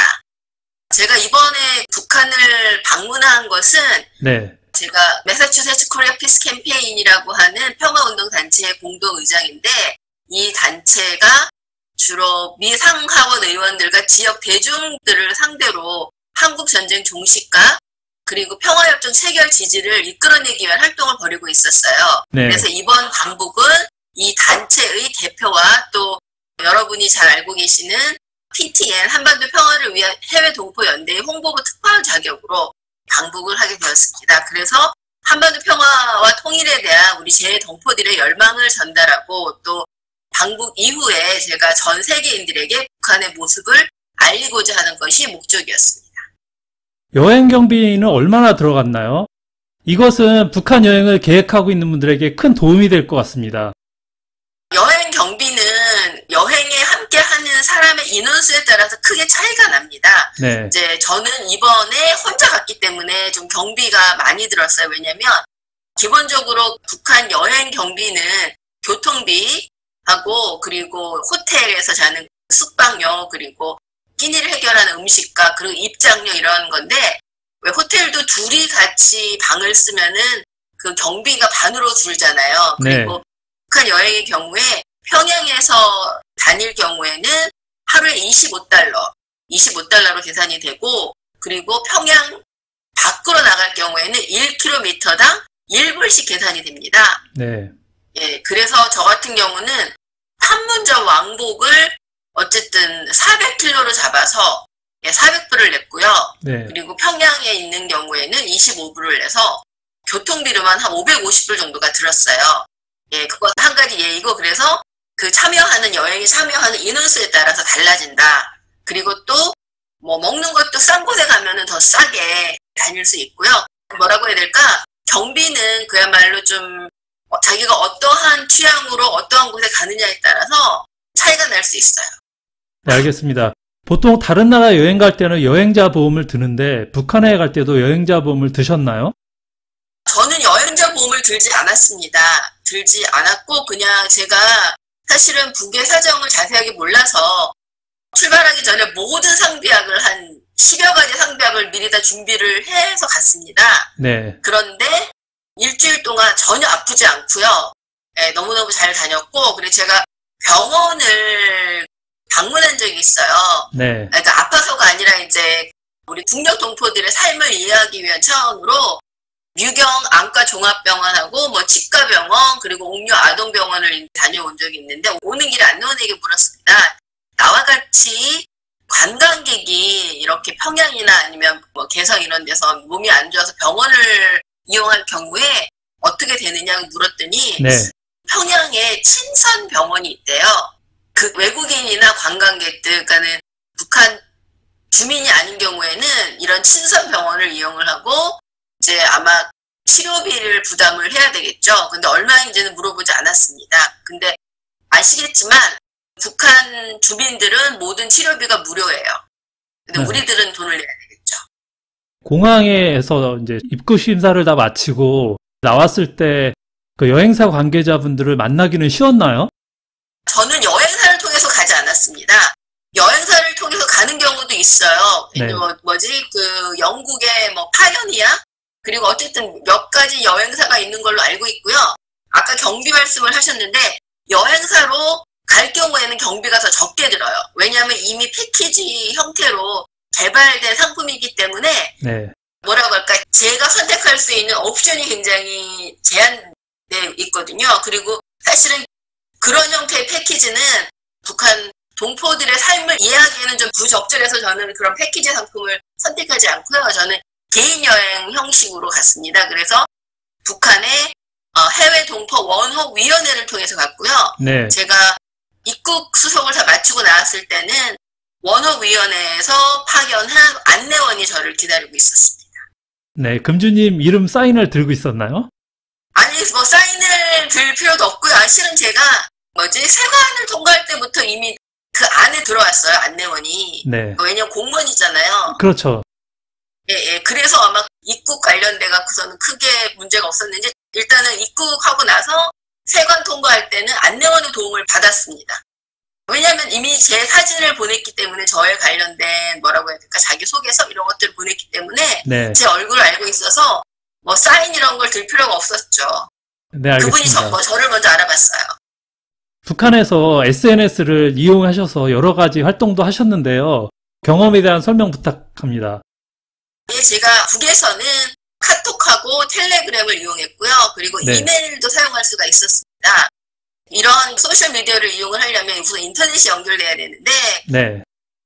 제가 이번에 북한을 방문한 것은 네. 제가 매사추세츠 코리아 피스 캠페인이라고 하는 평화운동 단체의 공동의장인데, 이 단체가 주로 미 상하원 의원들과 지역 대중들을 상대로 한국 전쟁 종식과 그리고 평화협정 체결 지지를 이끌어내기 위한 활동을 벌이고 있었어요. 네. 그래서 이번 방북은 이 단체의 대표와 또 여러분이 잘 알고 계시는 피티엔 한반도 평화를 위한 해외 동포 연대의 홍보부 특파원 자격으로 방북을 하게 되었습니다. 그래서 한반도 평화와 통일에 대한 우리 제 동포들의 열망을 전달하고, 또 방북 이후에 제가 전 세계인들에게 북한의 모습을 알리고자 하는 것이 목적이었습니다. 여행 경비는 얼마나 들어갔나요? 이것은 북한 여행을 계획하고 있는 분들에게 큰 도움이 될 것 같습니다. 여행 경비는 여행에 함께 하는 사람의 인원수에 따라서 크게 차이가 납니다. 네. 이제 저는 이번에 혼자 갔기 때문에 좀 경비가 많이 들었어요. 왜냐면 기본적으로 북한 여행 경비는 교통비하고, 그리고 호텔에서 자는 숙박료, 그리고 끼니를 해결하는 음식과, 그리고 입장료 이런 건데, 왜 호텔도 둘이 같이 방을 쓰면은 그 경비가 반으로 줄잖아요. 그리고 네. 북한 여행의 경우에 평양에서 다닐 경우에는 하루에 이십오 달러, 이십오 달러로 계산이 되고, 그리고 평양 밖으로 나갈 경우에는 일 킬로미터당 일 불씩 계산이 됩니다. 네. 예, 그래서 저 같은 경우는 판문점 왕복을 어쨌든 사백 킬로로 잡아서 예, 사백 불을 냈고요. 네. 그리고 평양에 있는 경우에는 이십오 불을 내서 교통비로만 한 오백오십 불 정도가 들었어요. 예, 그건 한 가지 예이고, 그래서 그 참여하는, 여행에 참여하는 인원수에 따라서 달라진다. 그리고 또 뭐 먹는 것도 싼 곳에 가면은 더 싸게 다닐 수 있고요. 뭐라고 해야 될까? 경비는 그야말로 좀 자기가 어떠한 취향으로 어떠한 곳에 가느냐에 따라서 차이가 날 수 있어요. 네, 알겠습니다. 보통 다른 나라 여행 갈 때는 여행자 보험을 드는데 북한에 갈 때도 여행자 보험을 드셨나요? 저는 여행자 보험을 들지 않았습니다. 들지 않았고, 그냥 제가 사실은 북의 사정을 자세하게 몰라서 출발하기 전에 모든 상비약을 한 십여 가지 상비약을 미리 다 준비를 해서 갔습니다. 네. 그런데 일주일 동안 전혀 아프지 않고요. 네, 너무너무 잘 다녔고, 그리고 제가 병원을 방문한 적이 있어요. 네. 그러니까 아파서가 아니라 이제 우리 북녘 동포들의 삶을 이해하기 위한 차원으로 유경 안과 종합병원하고 뭐 치과병원, 그리고 옥류 아동병원을 다녀온 적이 있는데, 오는 길에 안내원에게 물었습니다. 나와 같이 관광객이 이렇게 평양이나 아니면 뭐 개성 이런 데서 몸이 안 좋아서 병원을 이용할 경우에 어떻게 되느냐고 물었더니 네. 평양에 친선병원이 있대요. 그 외국인이나 관광객들, 그러니까는 북한 주민이 아닌 경우에는 이런 친선병원을 이용을 하고 이제 아마 치료비를 부담을 해야 되겠죠. 근데 얼마인지는 물어보지 않았습니다. 근데 아시겠지만 북한 주민들은 모든 치료비가 무료예요. 근데 네. 우리들은 돈을 내야 되겠죠. 공항에서 이제 입국 심사를 다 마치고 나왔을 때 그 여행사 관계자분들을 만나기는 쉬웠나요? 저는 여행사를 통해서 가지 않았습니다. 여행사를 통해서 가는 경우도 있어요. 네. 뭐, 뭐지, 그, 영국의 뭐, 파이오니아? 그리고 어쨌든 몇 가지 여행사가 있는 걸로 알고 있고요. 아까 경비 말씀을 하셨는데, 여행사로 갈 경우에는 경비가 더 적게 들어요. 왜냐하면 이미 패키지 형태로 개발된 상품이기 때문에, 네. 뭐라고 할까, 제가 선택할 수 있는 옵션이 굉장히 제한돼 있거든요. 그리고 사실은 그런 형태의 패키지는 북한 동포들의 삶을 이해하기에는 좀 부적절해서 저는 그런 패키지 상품을 선택하지 않고요. 저는 개인 여행 형식으로 갔습니다. 그래서 북한의 해외 동포 원호 위원회를 통해서 갔고요. 네. 제가 입국 수속을 다 마치고 나왔을 때는 원호 위원회에서 파견한 안내원이 저를 기다리고 있었습니다. 네, 금주님 이름 사인을 들고 있었나요? 아니, 뭐 사인을 들 필요도 없고요. 아, 실은 제가 뭐지 세관을 통과할 때부터 이미 그 안에 들어왔어요, 안내원이. 네. 왜냐면 공무원이잖아요. 그렇죠. 예, 예. 그래서 아마 입국 관련돼 갖고서는 크게 문제가 없었는지 일단은 입국하고 나서 세관 통과할 때는 안내원의 도움을 받았습니다. 왜냐하면 이미 제 사진을 보냈기 때문에 저에 관련된 뭐라고 해야 될까 자기소개서 이런 것들을 보냈기 때문에 네. 제 얼굴을 알고 있어서 뭐 사인 이런 걸 들 필요가 없었죠. 네, 알겠습니다. 그분이 저, 뭐 저를 먼저 알아봤어요. 북한에서 에스엔에스를 이용하셔서 여러 가지 활동도 하셨는데요. 경험에 대한 설명 부탁합니다. 예, 제가 북에서는 카톡하고 텔레그램을 이용했고요. 그리고 네. 이메일도 사용할 수가 있었습니다. 이런 소셜미디어를 이용을 하려면 우선 인터넷이 연결돼야 되는데 네.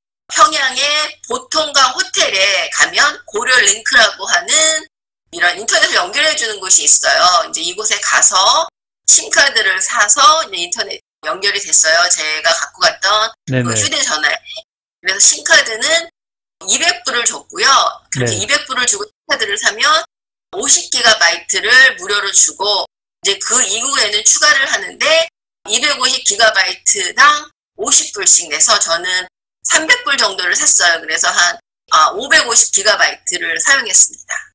평양의 보통강 호텔에 가면 고려 링크라고 하는 이런 인터넷을 연결해주는 곳이 있어요. 이제 이곳에 가서 심카드를 사서 이제 인터넷 연결이 됐어요. 제가 갖고 갔던 그 휴대전화에. 그래서 심카드는 이백 불을 줬고요. 그렇게 네. 이백 불을 주고 심카드를 사면 오십 기가바이트를 무료로 주고 이제 그 이후에는 추가를 하는데 이백오십 기가바이트당 오십 불씩 내서 저는 삼백 불 정도를 샀어요. 그래서 한 아, 오백오십 기가바이트를 사용했습니다.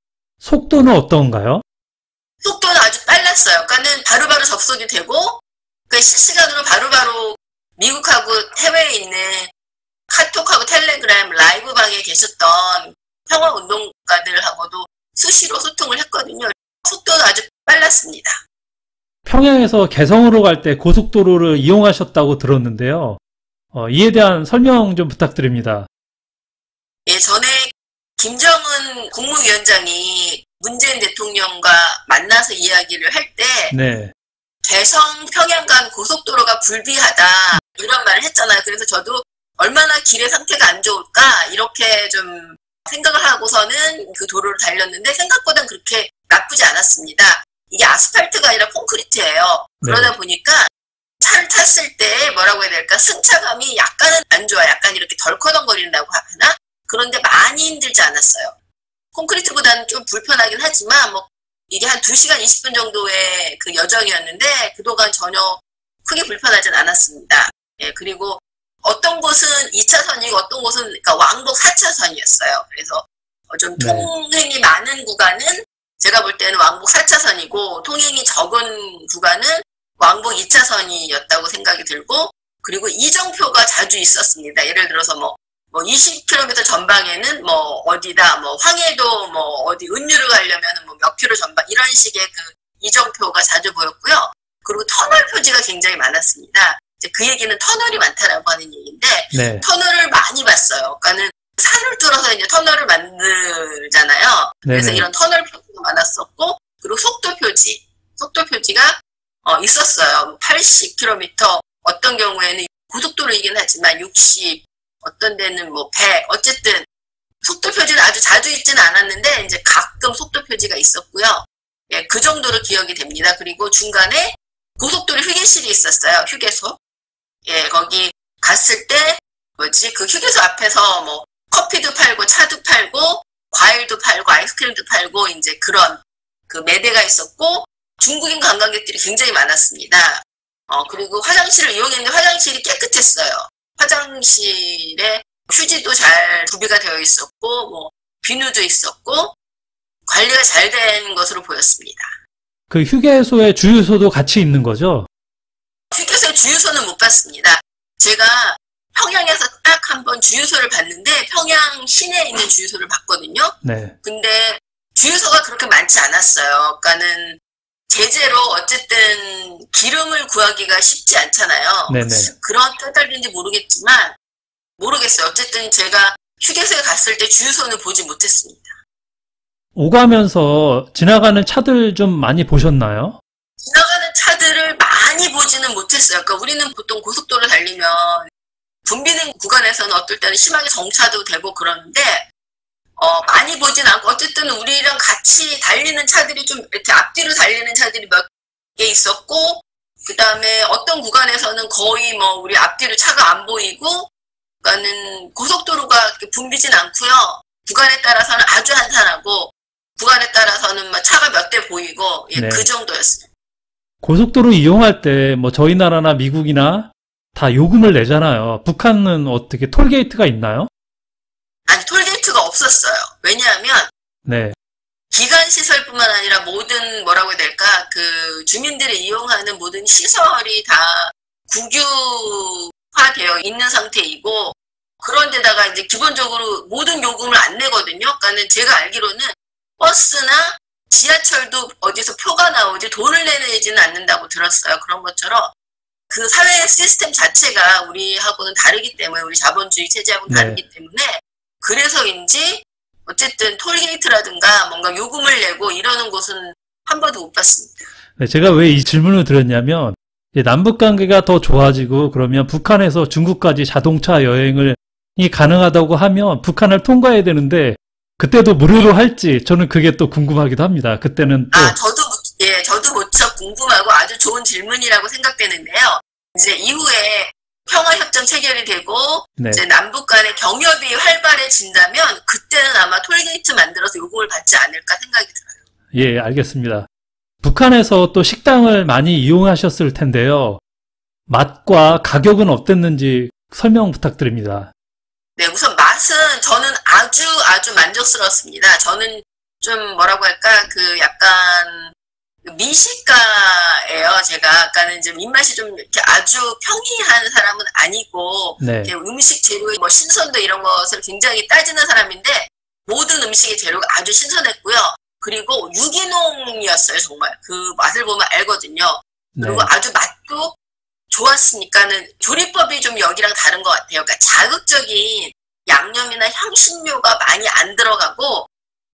속도는 어떤가요? 속도는 아주 빨랐어요. 그러니까는 바로바로 접속이 되고 그 실시간으로 바로바로 미국하고 해외에 있는 카톡하고 텔레그램 라이브방에 계셨던 평화운동가들하고도 수시로 소통을 했거든요. 속도는 아주 빨랐습니다. 평양에서 개성으로 갈 때 고속도로를 이용하셨다고 들었는데요. 어, 이에 대한 설명 좀 부탁드립니다. 예, 전에 김정은 국무위원장이 문재인 대통령과 만나서 이야기를 할 때 네. 개성 평양 간 고속도로가 불비하다 이런 말을 했잖아요. 그래서 저도 얼마나 길의 상태가 안 좋을까 이렇게 좀 생각을 하고서는 그 도로를 달렸는데 생각보다는 그렇게 나쁘지 않았습니다. 이게 아스팔트가 아니라 콘크리트예요. 그러다 네. 보니까 차를 탔을 때 뭐라고 해야 될까 승차감이 약간은 안 좋아. 약간 이렇게 덜커덩거린다고 하나? 그런데 많이 힘들지 않았어요. 콘크리트보다는 좀 불편하긴 하지만 뭐 이게 한 두 시간 이십 분 정도의 그 여정이었는데 그동안 전혀 크게 불편하진 않았습니다. 예, 그리고 어떤 곳은 이 차선이고 어떤 곳은 그러니까 왕복 사 차선이었어요. 그래서 좀 네. 통행이 많은 구간은 제가 볼 때는 왕복 사 차선이고 통행이 적은 구간은 왕복 이 차선이었다고 생각이 들고 그리고 이정표가 자주 있었습니다. 예를 들어서 뭐, 뭐 이십 킬로미터 전방에는 뭐 어디다 뭐 황해도 뭐 어디 은유를 가려면 뭐 몇 킬로 전방 이런 식의 그 이정표가 자주 보였고요. 그리고 터널 표지가 굉장히 많았습니다. 이제 그 얘기는 터널이 많다라고 하는 얘기인데 네. 터널을 많이 봤어요. 그러니까는 산을 뚫어서 이제 터널을 만들잖아요. 그래서 네네. 이런 터널 표지가 많았었고 그리고 속도 표지, 속도 표지가 어, 있었어요. 팔십 킬로미터 어떤 경우에는 고속도로이긴 하지만 육십 어떤 데는 뭐 백 어쨌든 속도 표지는 아주 자주 있지는 않았는데 이제 가끔 속도 표지가 있었고요. 예, 그 정도로 기억이 됩니다. 그리고 중간에 고속도로 휴게실이 있었어요. 휴게소. 예, 거기 갔을 때 뭐지 그 휴게소 앞에서 뭐 커피도 팔고 차도 팔고 과일도 팔고 아이스크림도 팔고 이제 그런 그 매대가 있었고 중국인 관광객들이 굉장히 많았습니다. 어, 그리고 화장실을 이용했는데 화장실이 깨끗했어요. 화장실에 휴지도 잘 구비가 되어 있었고, 뭐, 비누도 있었고, 관리가 잘 된 것으로 보였습니다. 그 휴게소의 주유소도 같이 있는 거죠? 휴게소의 주유소는 못 봤습니다. 제가 평양에서 딱 한 번 주유소를 봤는데, 평양 시내에 있는 주유소를 봤거든요. 네. 근데 주유소가 그렇게 많지 않았어요. 그러니까는 제재로 어쨌든 기름을 구하기가 쉽지 않잖아요. 네네. 그런 까닭인지 모르겠지만, 모르겠어요. 어쨌든 제가 휴게소에 갔을 때 주유소는 보지 못했습니다. 오가면서 지나가는 차들 좀 많이 보셨나요? 지나가는 차들을 많이 보지는 못했어요. 그러니까 우리는 보통 고속도로 달리면 붐비는 구간에서는 어떨 때는 심하게 정차도 되고 그러는데 어, 많이 보진 않고 어쨌든 우리랑 같이 달리는 차들이 좀 이렇게 앞뒤로 달리는 차들이 몇 개 있었고 그 다음에 어떤 구간에서는 거의 뭐 우리 앞뒤로 차가 안 보이고 그러니까는 고속도로가 이렇게 붐비진 않고요. 구간에 따라서는 아주 한산하고 구간에 따라서는 막 차가 몇 대 보이고 예, 네. 그 정도였어요. 고속도로 이용할 때 뭐 저희 나라나 미국이나 다 요금을 내잖아요. 북한은 어떻게 톨게이트가 있나요? 아니 톨게이트가 없었어요. 왜냐하면 네. 기간 시설뿐만 아니라 모든 뭐라고 해야 될까 그 주민들이 이용하는 모든 시설이 다 국유화되어 있는 상태이고 그런데다가 이제 기본적으로 모든 요금을 안 내거든요. 그러니까는 제가 알기로는 버스나 지하철도 어디서 표가 나오지 돈을 내지는 않는다고 들었어요. 그런 것처럼 그 사회 시스템 자체가 우리하고는 다르기 때문에 우리 자본주의 체제하고는 네. 다르기 때문에 그래서인지 어쨌든 톨게이트라든가 뭔가 요금을 내고 이러는 곳은 한 번도 못 봤습니다. 네, 제가 왜 이 질문을 드렸냐면 이제 남북 관계가 더 좋아지고 그러면 북한에서 중국까지 자동차 여행을 이 가능하다고 하면 북한을 통과해야 되는데 그때도 무료로 할지 저는 그게 또 궁금하기도 합니다. 그때는 또 아 저도 예 저도 무척 궁금하고 아주 좋은 질문이라고 생각되는데요. 이제 이후에 평화협정 체결이 되고 네. 이제 남북 간의 경협이 활발해진다면 그때는 아마 톨게이트 만들어서 요금을 받지 않을까 생각이 들어요. 예, 알겠습니다. 북한에서 또 식당을 많이 이용하셨을 텐데요. 맛과 가격은 어땠는지 설명 부탁드립니다. 네, 우선 맛은 저는 아주 아주 만족스러웠습니다. 저는 좀 뭐라고 할까 그 약간 미식가예요. 제가 아까는 좀 입맛이 좀 이렇게 아주 평이한 사람은 아니고 네. 이렇게 음식 재료의 뭐 신선도 이런 것을 굉장히 따지는 사람인데 모든 음식의 재료가 아주 신선했고요. 그리고 유기농이었어요. 정말 그 맛을 보면 알거든요. 그리고 네. 아주 맛도 좋았으니까는 조리법이 좀 여기랑 다른 것 같아요. 그러니까 자극적인 양념이나 향신료가 많이 안 들어가고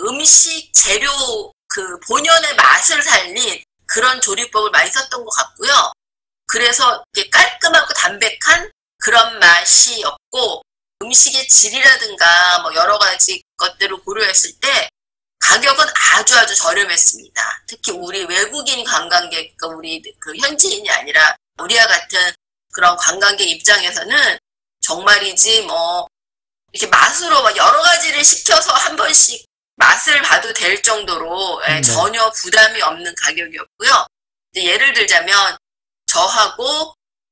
음식 재료 그 본연의 맛을 살린 그런 조리법을 많이 썼던 것 같고요. 그래서 이렇게 깔끔하고 담백한 그런 맛이었고 음식의 질이라든가 뭐 여러 가지 것들을 고려했을 때 가격은 아주 아주 저렴했습니다. 특히 우리 외국인 관광객, 그러니까 우리 그 현지인이 아니라 우리와 같은 그런 관광객 입장에서는 정말이지 뭐 이렇게 맛으로 막 여러 가지를 시켜서 한 번씩 맛을 봐도 될 정도로 예, 네. 전혀 부담이 없는 가격이었고요. 이제 예를 들자면 저하고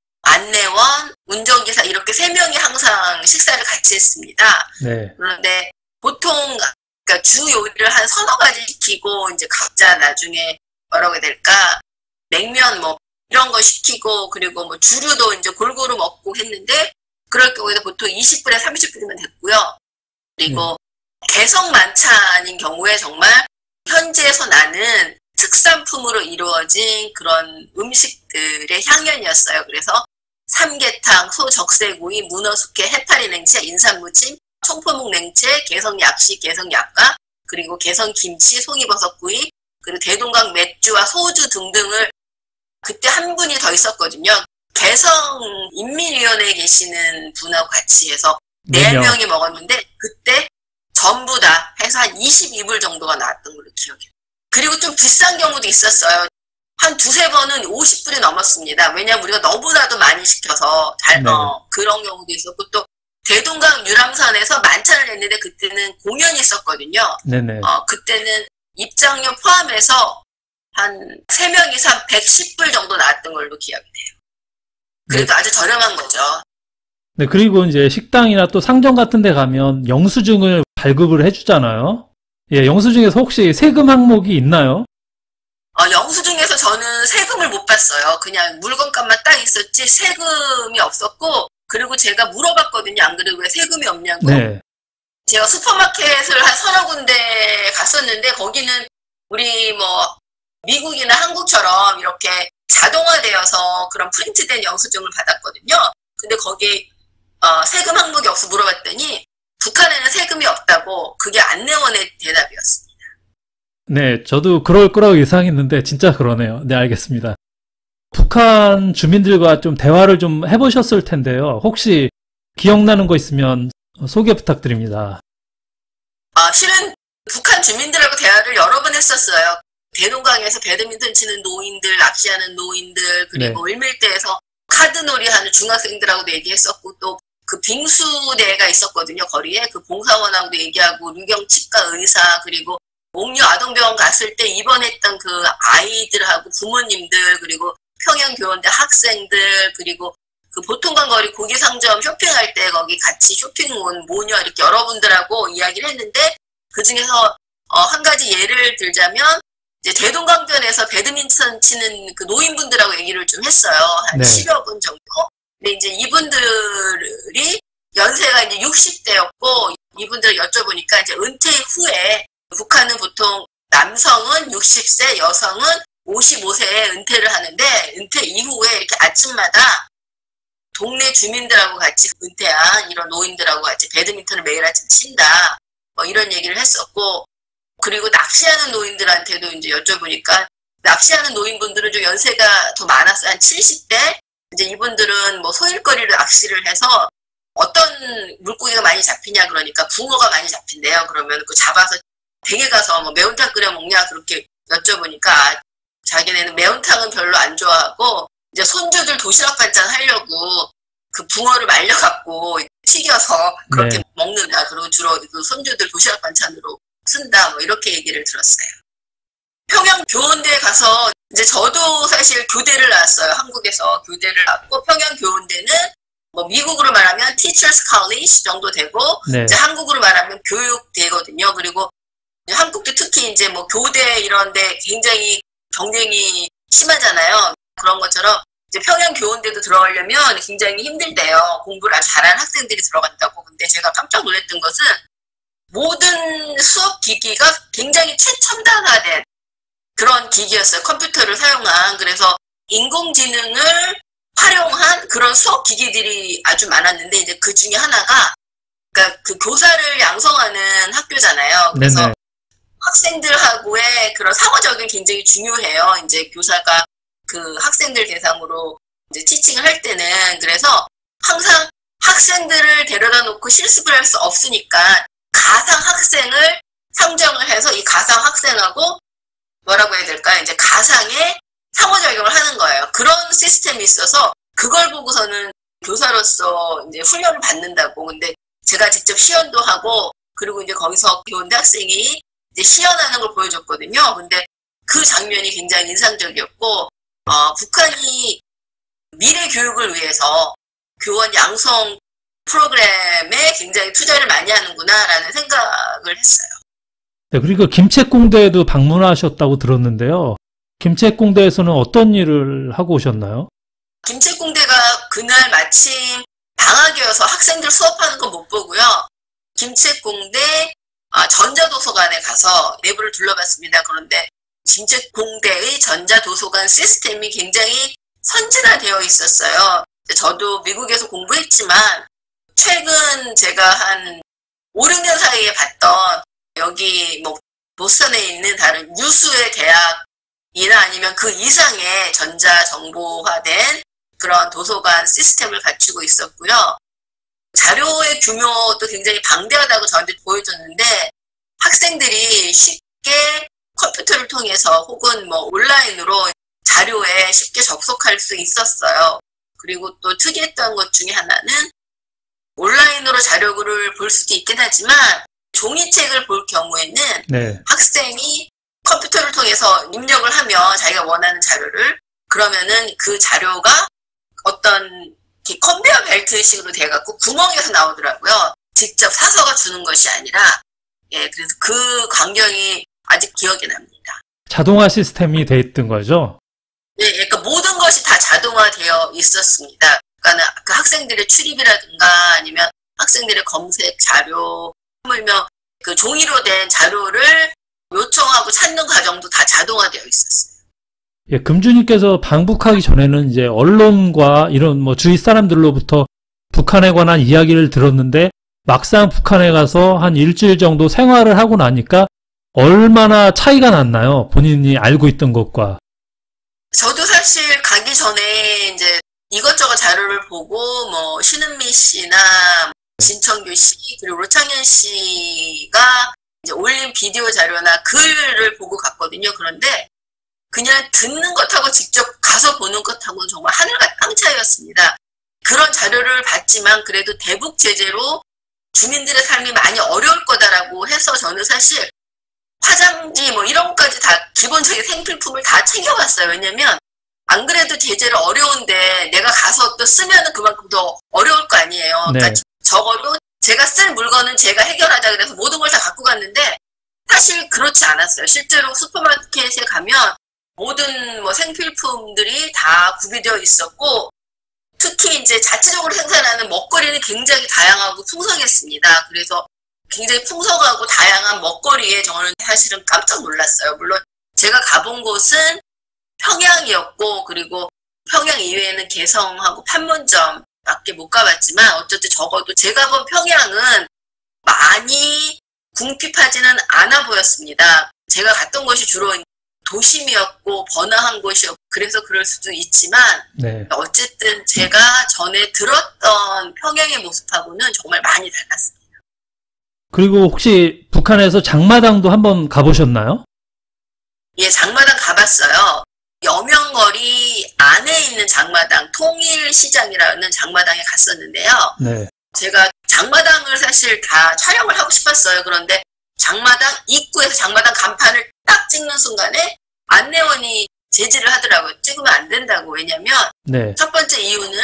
안내원, 운전기사 이렇게 세 명이 항상 식사를 같이 했습니다. 네. 그런데 보통 그러니까 주 요리를 한 서너 가지 시키고 이제 각자 나중에 뭐라고 해야 될까 냉면 뭐 이런 거 시키고 그리고 뭐 주류도 이제 골고루 먹고 했는데 그럴 경우에는 보통 이십 불에 삼십 불이면 됐고요. 그리고 음. 개성 만찬인 경우에 정말 현지에서 나는 특산품으로 이루어진 그런 음식들의 향연이었어요. 그래서 삼계탕, 소적새구이, 문어숙회, 해파리 냉채, 인삼무침, 청포묵 냉채, 개성 약식, 개성 약과 그리고 개성 김치, 송이버섯구이 그리고 대동강 맥주와 소주 등등을 그때 한 분이 더 있었거든요. 개성 인민위원회에 계시는 분하고 같이 해서 네 명이 먹었는데 그때 전부 다 해서 한 이십이 불 정도가 나왔던 걸로 기억해요. 그리고 좀 비싼 경우도 있었어요. 한 두세 번은 오십 불이 넘었습니다. 왜냐하면 우리가 너무나도 많이 시켜서 잘, 어, 그런 경우도 있었고 또 대동강 유람선에서 만찬을 했는데 그때는 공연이 있었거든요. 네네. 어, 그때는 입장료 포함해서 한 세 명이서 한 백십 불 정도 나왔던 걸로 기억이 돼요. 그래도 네. 아주 저렴한 거죠. 네, 그리고 이제 식당이나 또 상점 같은 데 가면 영수증을 발급을 해주잖아요. 예, 영수증에서 혹시 세금 항목이 있나요? 어, 영수증에서 저는 세금을 못 봤어요. 그냥 물건값만 딱 있었지 세금이 없었고, 그리고 제가 물어봤거든요. 안 그래도 왜 세금이 없냐고. 네. 제가 슈퍼마켓을 한 서너 군데 갔었는데 거기는 우리 뭐 미국이나 한국처럼 이렇게 자동화되어서 그런 프린트된 영수증을 받았거든요. 근데 거기 어, 세금 항목이 없어 물어봤더니 북한에는 세금이 없다고, 그게 안내원의 대답이었습니다. 네, 저도 그럴 거라고 예상했는데 진짜 그러네요. 네, 알겠습니다. 북한 주민들과 좀 대화를 좀 해보셨을 텐데요. 혹시 기억나는 거 있으면 소개 부탁드립니다. 아, 실은 북한 주민들하고 대화를 여러 번 했었어요. 대동강에서 배드민턴 치는 노인들, 낚시하는 노인들, 그리고 네. 일밀대에서 카드놀이 하는 중학생들하고도 얘기했었고, 또 그 빙수대가 있었거든요. 거리에. 그 봉사원하고도 얘기하고, 유경 치과 의사, 그리고 옥류 아동병원 갔을 때 입원했던 그 아이들하고 부모님들, 그리고 평양교원대 학생들, 그리고 그 보통관 거리 고기상점 쇼핑할 때 거기 같이 쇼핑 온 모녀, 이렇게 여러분들하고 이야기를 했는데, 그 중에서 어, 한 가지 예를 들자면, 이제 대동강변에서 배드민턴 치는 그 노인분들하고 얘기를 좀 했어요. 한 네. 십여 분 정도. 근데 이제 이분들이 연세가 이제 육십 대였고, 이분들을 여쭤보니까 이제 은퇴 후에, 북한은 보통 남성은 육십 세, 여성은 오십오 세에 은퇴를 하는데, 은퇴 이후에 이렇게 아침마다 동네 주민들하고 같이 은퇴한 이런 노인들하고 같이 배드민턴을 매일 아침 친다. 뭐 이런 얘기를 했었고, 그리고 낚시하는 노인들한테도 이제 여쭤보니까, 낚시하는 노인분들은 좀 연세가 더 많았어요. 한 칠십 대? 이제 이분들은 뭐 소일거리로 낚시를 해서 어떤 물고기가 많이 잡히냐 그러니까 붕어가 많이 잡힌대요. 그러면 그 잡아서 댁에 가서 뭐 매운탕 끓여 먹냐 그렇게 여쭤보니까 자기네는 매운탕은 별로 안 좋아하고, 이제 손주들 도시락 반찬 하려고 그 붕어를 말려갖고 튀겨서 그렇게 네. 먹는다. 그리고 주로 그 손주들 도시락 반찬으로 쓴다. 뭐 이렇게 얘기를 들었어요. 평양 교원대에 가서 이제 저도 사실 교대를 나왔어요. 한국에서 교대를 나왔고, 평양 교원대는 뭐 미국으로 말하면 Teachers College 정도 되고, 네. 이제 한국으로 말하면 교육대거든요. 그리고 한국도 특히 이제 뭐 교대 이런데 굉장히 경쟁이 심하잖아요. 그런 것처럼 이제 평양 교원대도 들어가려면 굉장히 힘들대요. 공부를 아주 잘하는 학생들이 들어간다고. 근데 제가 깜짝 놀랐던 것은 모든 수업 기기가 굉장히 최첨단화된 그런 기기였어요. 컴퓨터를 사용한. 그래서 인공지능을 활용한 그런 수업 기기들이 아주 많았는데, 이제 그 중에 하나가, 그러니까 그 교사를 양성하는 학교잖아요. 그래서 네네. 학생들하고의 그런 상호작용이 굉장히 중요해요. 이제 교사가 그 학생들 대상으로 이제 티칭을 할 때는. 그래서 항상 학생들을 데려다 놓고 실습을 할 수 없으니까 가상 학생을 상정을 해서 이 가상 학생하고 뭐라고 해야 될까요? 이제 가상의 상호작용을 하는 거예요. 그런 시스템이 있어서 그걸 보고서는 교사로서 이제 훈련을 받는다고. 근데 제가 직접 시연도 하고, 그리고 이제 거기서 교원대 학생이 이제 시연하는 걸 보여줬거든요. 근데 그 장면이 굉장히 인상적이었고, 어, 북한이 미래 교육을 위해서 교원 양성 프로그램에 굉장히 투자를 많이 하는구나라는 생각을 했어요. 네, 그리고 김책공대에도 방문하셨다고 들었는데요. 김책공대에서는 어떤 일을 하고 오셨나요? 김책공대가 그날 마침 방학이어서 학생들 수업하는 건 못 보고요. 김책공대 전자도서관에 가서 내부를 둘러봤습니다. 그런데 김책공대의 전자도서관 시스템이 굉장히 선진화되어 있었어요. 저도 미국에서 공부했지만 최근 제가 한 오, 육 년 사이에 봤던 여기 뭐 보스턴에 있는 다른 유수의 대학이나 아니면 그 이상의 전자정보화된 그런 도서관 시스템을 갖추고 있었고요. 자료의 규모도 굉장히 방대하다고 저한테 보여줬는데, 학생들이 쉽게 컴퓨터를 통해서 혹은 뭐 온라인으로 자료에 쉽게 접속할 수 있었어요. 그리고 또 특이했던 것 중에 하나는 온라인으로 자료를 볼 수도 있긴 하지만 종이책을 볼 경우에는 네. 학생이 컴퓨터를 통해서 입력을 하면 자기가 원하는 자료를, 그러면은 그 자료가 어떤 이렇게 컨베이어 벨트식으로 돼갖고 구멍에서 나오더라고요. 직접 사서가 주는 것이 아니라. 예, 그래서 그 광경이 아직 기억에 납니다. 자동화 시스템이 돼 있던 거죠? 예, 그러니까 모든 것이 다 자동화되어 있었습니다. 그러니까 그 학생들의 출입이라든가 아니면 학생들의 검색 자료, 하물며 그 종이로 된 자료를 요청하고 찾는 과정도 다 자동화되어 있었어요. 예, 금주님께서 방북하기 전에는 이제 언론과 이런 뭐 주위 사람들로부터 북한에 관한 이야기를 들었는데 막상 북한에 가서 한 일주일 정도 생활을 하고 나니까 얼마나 차이가 났나요? 본인이 알고 있던 것과. 저도 사실 가기 전에 이제 이것저것 자료를 보고 뭐 신은미 씨나 진청규 씨 그리고 로창현 씨가 이제 올린 비디오 자료나 글을 보고 갔거든요. 그런데 그냥 듣는 것하고 직접 가서 보는 것하고는 정말 하늘과 땅 차이였습니다. 그런 자료를 봤지만 그래도 대북 제재로 주민들의 삶이 많이 어려울 거다라고 해서 저는 사실 화장지 뭐 이런 것까지 다 기본적인 생필품을 다 챙겨갔어요. 왜냐면 안 그래도 제재로 어려운데 내가 가서 또 쓰면은 그만큼 더 어려울 거 아니에요. 네. 그러니까 적어도 제가 쓸 물건은 제가 해결하자 그래서 모든 걸 다 갖고 갔는데 사실 그렇지 않았어요. 실제로 슈퍼마켓에 가면 모든 뭐 생필품들이 다 구비되어 있었고 특히 이제 자체적으로 생산하는 먹거리는 굉장히 다양하고 풍성했습니다. 그래서 굉장히 풍성하고 다양한 먹거리에 저는 사실은 깜짝 놀랐어요. 물론 제가 가본 곳은 평양이었고 그리고 평양 이외에는 개성하고 판문점 밖에 못 가봤지만 어쨌든 적어도 제가 본 평양은 많이 궁핍하지는 않아 보였습니다. 제가 갔던 곳이 주로 도심이었고 번화한 곳이었고 그래서 그럴 수도 있지만 네. 어쨌든 제가 전에 들었던 평양의 모습하고는 정말 많이 달랐습니다. 그리고 혹시 북한에서 장마당도 한번 가보셨나요? 예, 장마당 가봤어요. 여명거리 안에 있는 장마당, 통일시장이라는 장마당에 갔었는데요. 네. 제가 장마당을 사실 다 촬영을 하고 싶었어요. 그런데 장마당 입구에서 장마당 간판을 딱 찍는 순간에 안내원이 제지를 하더라고요. 찍으면 안 된다고. 왜냐면 네. 첫 번째 이유는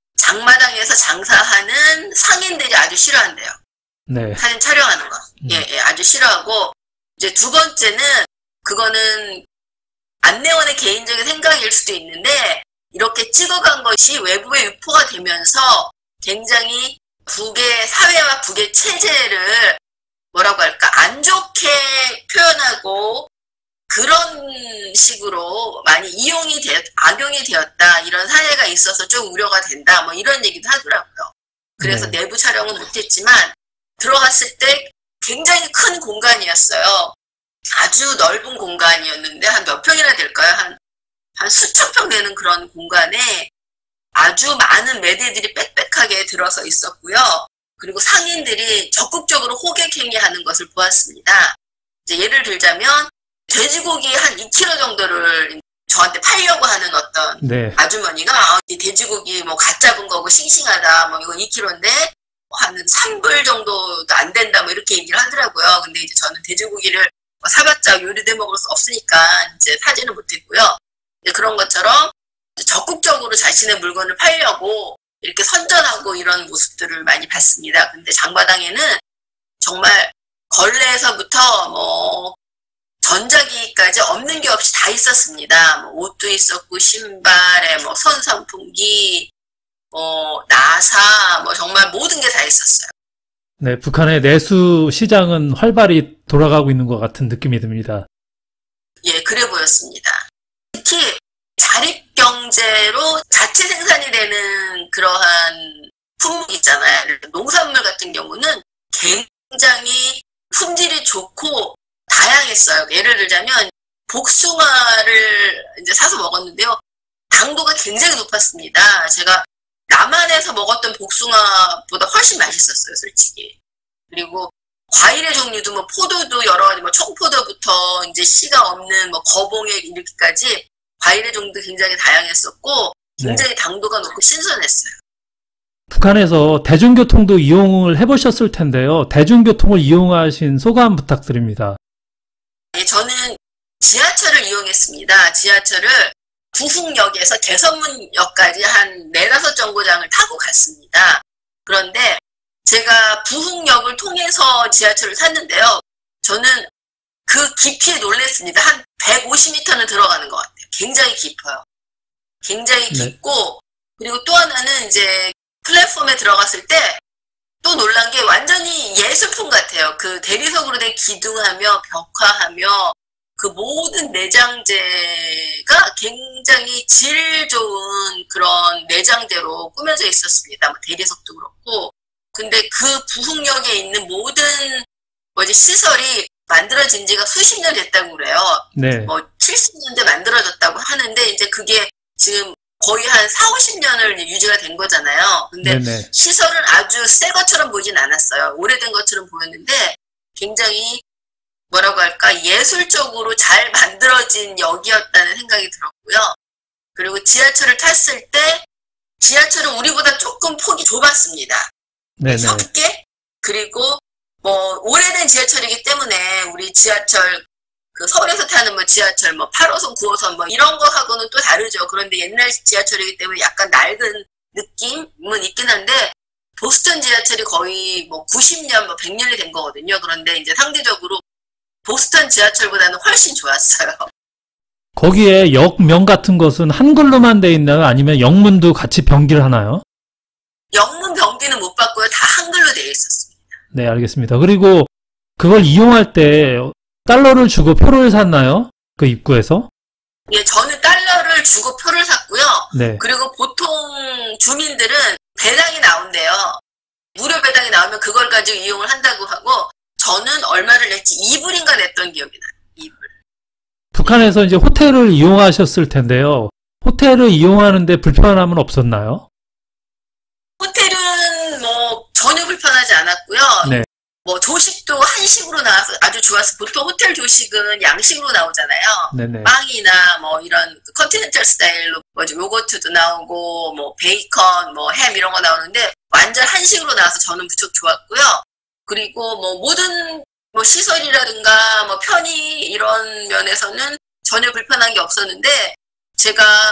장마당에서 장사하는 상인들이 아주 싫어한대요. 네. 사진 촬영하는 거. 음. 예, 예, 아주 싫어하고 이제 두 번째는 그거는 안내원의 개인적인 생각일 수도 있는데 이렇게 찍어간 것이 외부에 유포가 되면서 굉장히 북의 사회와 북의 체제를 뭐라고 할까 안 좋게 표현하고 그런 식으로 많이 이용이 되었, 악용이 되었다 이런 사례가 있어서 좀 우려가 된다 뭐 이런 얘기도 하더라고요. 그래서 네. 내부 촬영은 못했지만 들어갔을 때 굉장히 큰 공간이었어요. 아주 넓은 공간이었는데 한 몇 평이나 될까요? 한, 한 수천 평 되는 그런 공간에 아주 많은 매대들이 빽빽하게 들어서 있었고요. 그리고 상인들이 적극적으로 호객행위하는 것을 보았습니다. 이제 예를 들자면 돼지고기 한 이 킬로그램 정도를 저한테 팔려고 하는 어떤 네. 아주머니가 아, 이 돼지고기 뭐 갓 잡은 거고 싱싱하다 뭐 이거 이 킬로그램인데 한 삼 불 정도도 안 된다 뭐 이렇게 얘기를 하더라고요. 근데 이제 저는 돼지고기를 뭐 사봤자 요리돼 먹을 수 없으니까 이제 사지는 못했고요. 그런 것처럼 적극적으로 자신의 물건을 팔려고 이렇게 선전하고 이런 모습들을 많이 봤습니다. 근데 장마당에는 정말 걸레에서부터 뭐 전자기기까지 없는 게 없이 다 있었습니다. 뭐 옷도 있었고 신발에 뭐 손선풍기, 뭐 나사, 뭐 정말 모든 게 다 있었어요. 네, 북한의 내수 시장은 활발히 돌아가고 있는 것 같은 느낌이 듭니다. 예, 그래 보였습니다. 특히 자립경제로 자체 생산이 되는 그러한 품목 있잖아요. 농산물 같은 경우는 굉장히 품질이 좋고 다양했어요. 예를 들자면 복숭아를 이제 사서 먹었는데요. 당도가 굉장히 높았습니다. 제가 남한에서 먹었던 복숭아보다 훨씬 맛있었어요, 솔직히. 그리고 과일의 종류도 뭐 포도도 여러 가지 뭐 청포도부터 이제 씨가 없는 뭐 거봉에 이렇게까지 과일의 종류도 굉장히 다양했었고 굉장히 네. 당도가 높고 신선했어요. 북한에서 대중교통도 이용을 해보셨을 텐데요. 대중교통을 이용하신 소감 부탁드립니다. 예, 저는 지하철을 이용했습니다. 지하철을 부흥역에서 개선문역까지 한 네다섯 정거장을 타고 갔습니다. 그런데 제가 부흥역을 통해서 지하철을 탔는데요. 저는 그 깊이에 놀랐습니다. 한 백오십 미터는 들어가는 것 같아요. 굉장히 깊어요. 굉장히 깊고, 네. 그리고 또 하나는 이제 플랫폼에 들어갔을 때 또 놀란 게 완전히 예술품 같아요. 그 대리석으로 된 기둥하며 벽화하며 그 모든 내장재가 굉장히 질 좋은 그런 내장재로 꾸며져 있었습니다. 뭐 대리석도 그렇고. 근데 그 부흥역에 있는 모든 뭐지 시설이 만들어진 지가 수십 년 됐다고 그래요. 네. 뭐 칠십 년대 만들어졌다고 하는데 이제 그게 지금 거의 한 사오십 년을 유지가 된 거잖아요. 근데 네네. 시설은 아주 새 것처럼 보이진 않았어요. 오래된 것처럼 보였는데 굉장히 뭐라고 할까 예술적으로 잘 만들어진 역이었다는 생각이 들었고요. 그리고 지하철을 탔을 때 지하철은 우리보다 조금 폭이 좁았습니다. 네네. 협계 그리고 뭐 오래된 지하철이기 때문에 우리 지하철 그 서울에서 타는 뭐 지하철 뭐 팔 호선, 구 호선 뭐 이런 거하고는 또 다르죠. 그런데 옛날 지하철이기 때문에 약간 낡은 느낌은 있긴 한데 보스턴 지하철이 거의 뭐 구십 년, 뭐 백 년이 된 거거든요. 그런데 이제 상대적으로 보스턴 지하철보다는 훨씬 좋았어요. 거기에 역명 같은 것은 한글로만 돼 있나요? 아니면 영문도 같이 병기를 하나요? 영문 병기는 못 봤고요. 다 한글로 되어 있었습니다. 네, 알겠습니다. 그리고 그걸 이용할 때 달러를 주고 표를 샀나요? 그 입구에서? 예, 저는 달러를 주고 표를 샀고요. 네. 그리고 보통 주민들은 배당이 나온대요. 무료 배당이 나오면 그걸 가지고 이용을 한다고 하고 저는 얼마를 냈지? 이 불인가 냈던 기억이 나요. 이 불. 북한에서 이제 호텔을 이용하셨을 텐데요. 호텔을 이용하는데 불편함은 없었나요? 호텔은 뭐 전혀 불편하지 않았고요. 네. 뭐 조식도 한식으로 나와서 아주 좋았어요. 보통 호텔 조식은 양식으로 나오잖아요. 네네. 빵이나 뭐 이런 컨티넨탈 스타일로 뭐지 요거트도 나오고 뭐 베이컨, 뭐 햄 이런 거 나오는데 완전 한식으로 나와서 저는 무척 좋았고요. 그리고 뭐 모든 뭐 시설이라든가 뭐 편의 이런 면에서는 전혀 불편한 게 없었는데 제가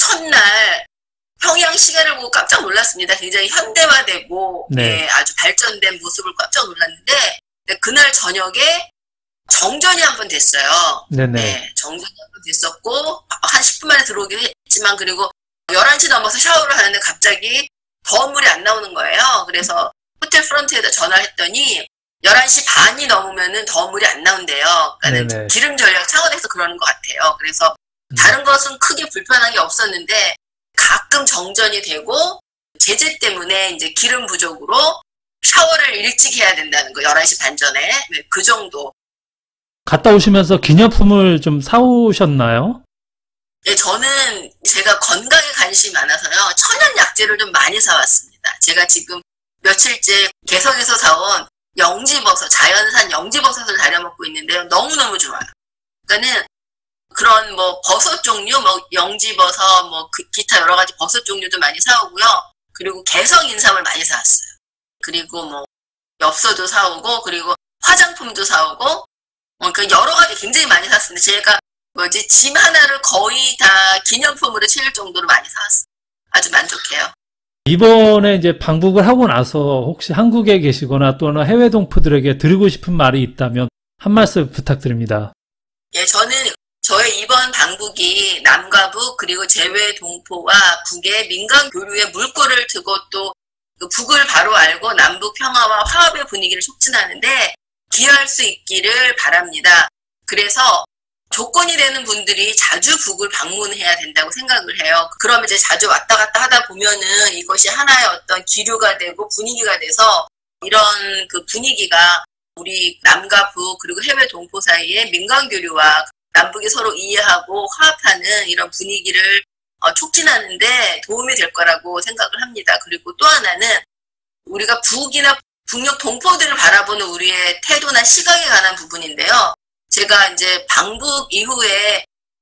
첫날 평양 시계를 보고 깜짝 놀랐습니다. 굉장히 현대화되고 네. 예, 아주 발전된 모습을 깜짝 놀랐는데 그날 저녁에 정전이 한 번 됐어요. 네네. 예, 정전이 한 번 됐었고 한 십 분 만에 들어오긴 했지만 그리고 열한 시 넘어서 샤워를 하는데 갑자기 더운 물이 안 나오는 거예요. 그래서 호텔 프런트에다 전화를 했더니 열한 시 반이 넘으면은 더운 물이 안 나온대요. 그러니까 기름 전략 차원에서 그러는 것 같아요. 그래서 다른 것은 크게 불편한 게 없었는데 가끔 정전이 되고 제재 때문에 이제 기름 부족으로 샤워를 일찍 해야 된다는 거 열한 시 반 전에 네, 그 정도. 갔다 오시면서 기념품을 좀 사오셨나요? 네, 저는 제가 건강에 관심이 많아서요. 천연 약재를 좀 많이 사왔습니다. 제가 지금 며칠째 개성에서 사온 영지버섯, 자연산 영지버섯을 다려 먹고 있는데요. 너무너무 좋아요. 그러니까는 그런 뭐 버섯 종류, 뭐 영지버섯, 뭐 그 기타 여러 가지 버섯 종류도 많이 사오고요. 그리고 개성 인삼을 많이 사왔어요. 그리고 뭐 엽서도 사오고, 그리고 화장품도 사오고, 뭐 그 여러 가지 굉장히 많이 샀습니다. 제가 뭐지 짐 하나를 거의 다 기념품으로 채울 정도로 많이 사왔어요. 아주 만족해요. 이번에 이제 방북을 하고 나서 혹시 한국에 계시거나 또는 해외 동포들에게 드리고 싶은 말이 있다면 한 말씀 부탁드립니다. 예, 저는 저의 이번 방북이 남과 북 그리고 재외 동포와 북의 민간 교류에 물꼬를 트고 또 그 북을 바로 알고 남북 평화와 화합의 분위기를 촉진하는데 기여할 수 있기를 바랍니다. 그래서 조건이 되는 분들이 자주 북을 방문해야 된다고 생각을 해요. 그러면 이제 자주 왔다 갔다 하다 보면은 이것이 하나의 어떤 기류가 되고 분위기가 돼서 이런 그 분위기가 우리 남과 북 그리고 해외 동포 사이에 민간 교류와 남북이 서로 이해하고 화합하는 이런 분위기를 어, 촉진하는데 도움이 될 거라고 생각을 합니다. 그리고 또 하나는 우리가 북이나 북녘 동포들을 바라보는 우리의 태도나 시각에 관한 부분인데요. 제가 이제 방북 이후에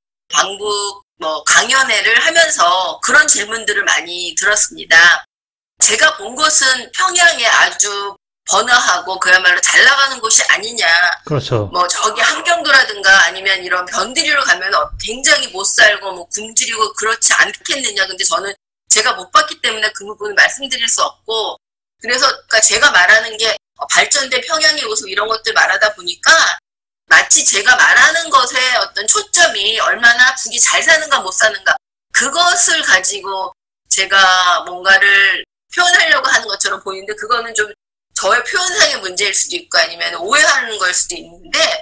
방북 뭐 강연회를 하면서 그런 질문들을 많이 들었습니다. 제가 본 것은 평양의 아주 번화하고 그야말로 잘 나가는 곳이 아니냐. 그렇죠. 뭐 저기 함경도라든가 아니면 이런 변두리로 가면 굉장히 못 살고 뭐 굶주리고 그렇지 않겠느냐. 근데 저는 제가 못 봤기 때문에 그 부분을 말씀드릴 수 없고, 그래서 그러니까 제가 말하는 게 발전된 평양의 모습 이런 것들 말하다 보니까 마치 제가 말하는 것에 어떤 초점이 얼마나 북이 잘 사는가 못 사는가 그것을 가지고 제가 뭔가를 표현하려고 하는 것처럼 보이는데, 그거는 좀 저의 표현상의 문제일 수도 있고 아니면 오해하는 걸 수도 있는데,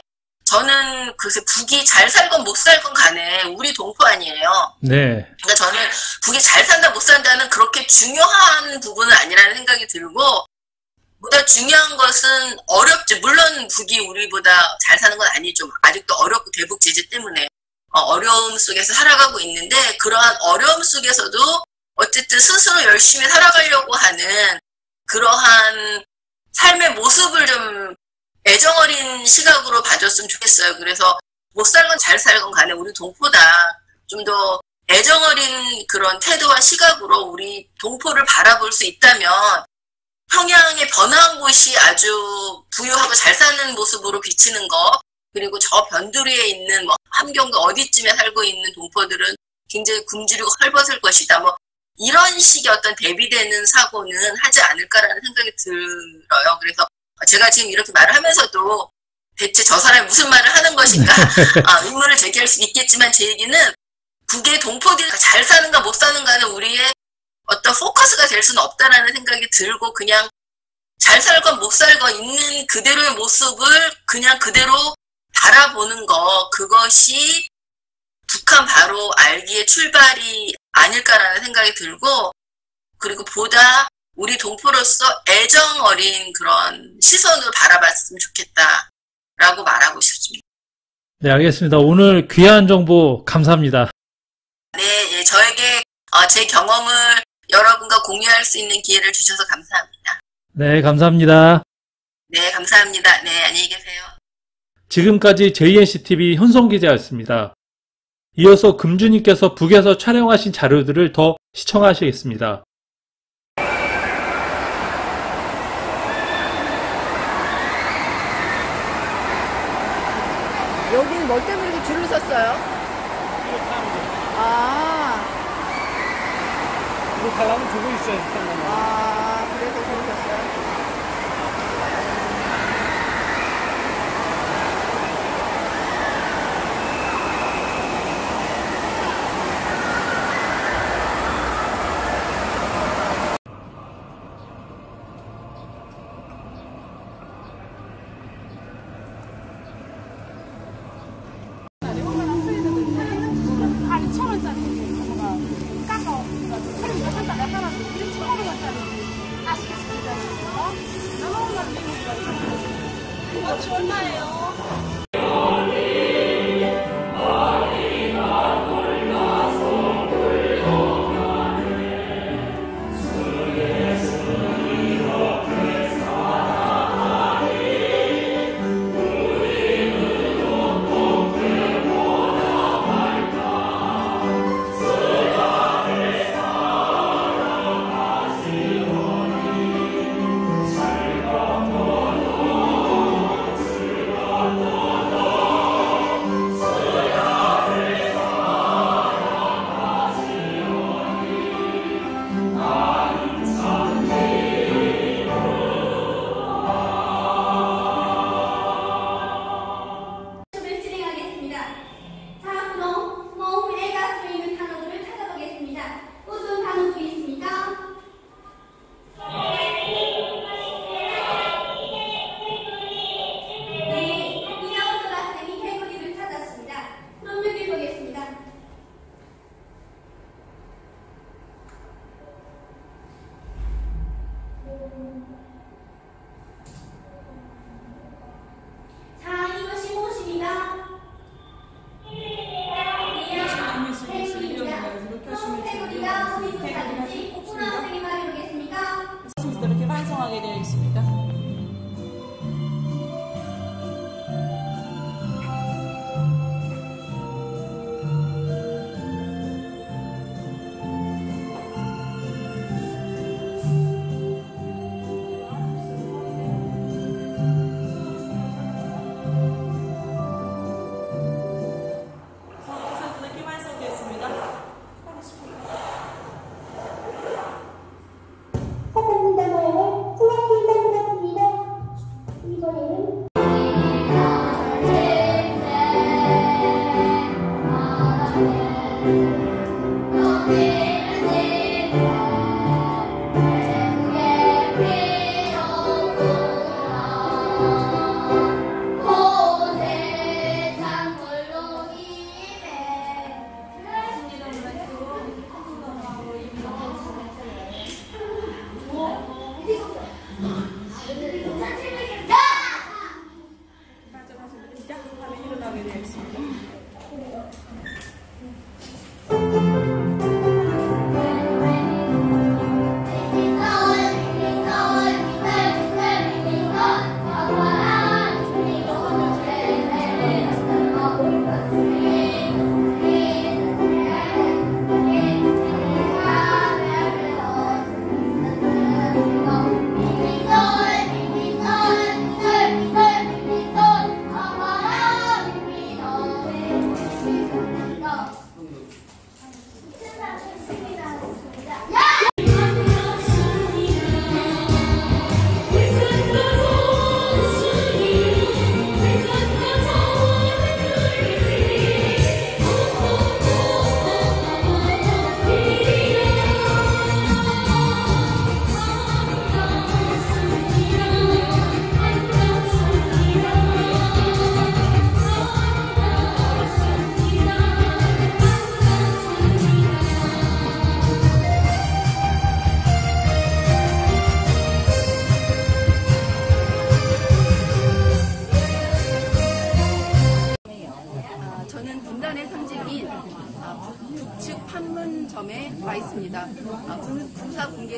저는 글쎄 북이 잘 살건 못 살건 간에 우리 동포 아니에요. 네. 그러니까 저는 북이 잘 산다 못 산다는 그렇게 중요한 부분은 아니라는 생각이 들고, 보다 중요한 것은 어렵죠. 물론 북이 우리보다 잘 사는 건 아니죠. 아직도 어렵고 대북 제재 때문에 어려움 속에서 살아가고 있는데, 그러한 어려움 속에서도 어쨌든 스스로 열심히 살아가려고 하는 그러한 삶의 모습을 좀 애정어린 시각으로 봐줬으면 좋겠어요. 그래서 못 살건 잘 살건 간에 우리 동포다 좀 더 애정어린 그런 태도와 시각으로 우리 동포를 바라볼 수 있다면, 평양의 번화한 곳이 아주 부유하고 잘 사는 모습으로 비치는 것, 그리고 저 변두리에 있는 뭐 함경도 어디쯤에 살고 있는 동포들은 굉장히 굶주리고 헐벗을 것이다. 뭐 이런 식의 어떤 대비되는 사고는 하지 않을까라는 생각이 들어요. 그래서 제가 지금 이렇게 말을 하면서도 대체 저 사람이 무슨 말을 하는 것인가 아, 의문을 제기할 수 있겠지만, 제 얘기는 북의 동포들이 잘 사는가 못 사는가는 우리의 어떤 포커스가 될 수는 없다라는 생각이 들고, 그냥 잘 살건 못 살건 있는 그대로의 모습을 그냥 그대로 바라보는 거, 그것이 북한 바로 알기의 출발이 아닐까라는 생각이 들고, 그리고 보다 우리 동포로서 애정 어린 그런 시선으로 바라봤으면 좋겠다라고 말하고 싶습니다. 네, 알겠습니다. 오늘 귀한 정보 감사합니다. 네, 예, 저에게 어, 제 경험을 여러분과 공유할 수 있는 기회를 주셔서 감사합니다. 네, 감사합니다. 네, 감사합니다. 네, 안녕히 계세요. 지금까지 제이엔씨티비 현송 기자였습니다. 이어서 금주님께서 북에서 촬영하신 자료들을 더 시청하시겠습니다. 여기는 뭐 때문에 이렇게 줄을 섰어요? 아. 이거 가려면 두고 있어요. 아, 그래서 줄을 섰어요?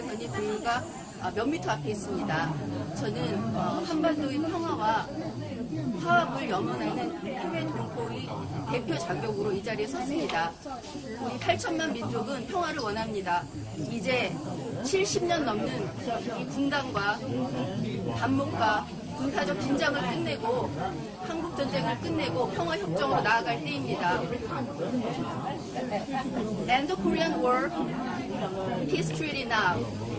대사선이 불과 몇 미터 앞에 있습니다. 저는 한반도의 평화와 화합을 염원하는 해외 동포의 대표 자격으로 이 자리에 섰습니다. 우리 팔천만 민족은 평화를 원합니다. 이제 칠십 년 넘는 이 분단과 반목과 군사적 긴장을 끝내고 한국전쟁을 끝내고 평화협정으로 나아갈 때입니다. End the Korean War, Peace Treaty now.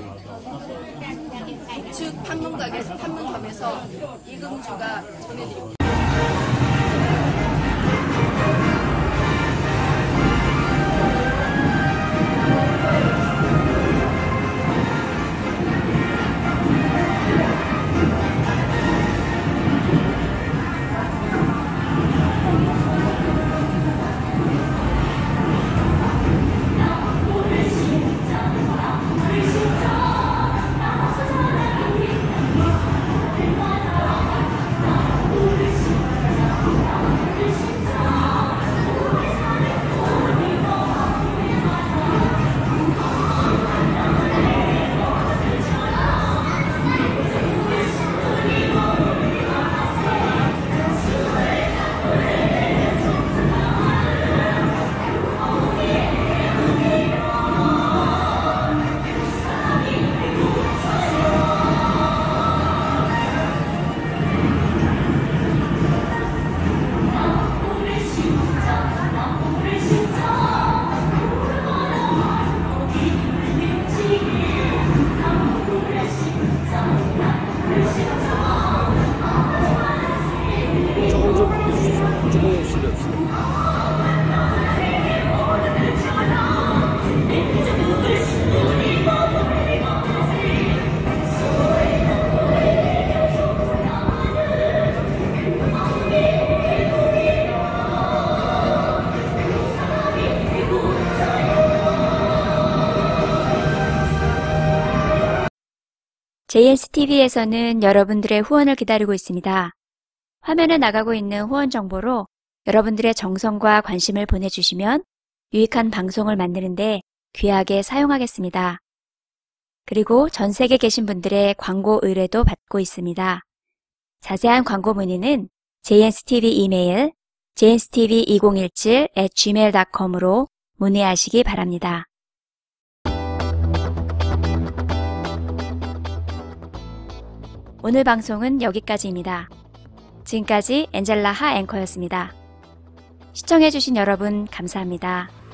즉 판문각에서 판문점에서 이금주가 전해드립니다. 제이엔씨티비에서는 여러분들의 후원을 기다리고 있습니다. 화면에 나가고 있는 후원 정보로 여러분들의 정성과 관심을 보내주시면 유익한 방송을 만드는데 귀하게 사용하겠습니다. 그리고 전 세계에 계신 분들의 광고 의뢰도 받고 있습니다. 자세한 광고 문의는 제이엔씨티비 이메일 제이엔씨티비 이공일칠 앳 지메일 닷컴으로 문의하시기 바랍니다. 오늘 방송은 여기까지입니다. 지금까지 엔젤라 하 앵커였습니다. 시청해주신 여러분 감사합니다.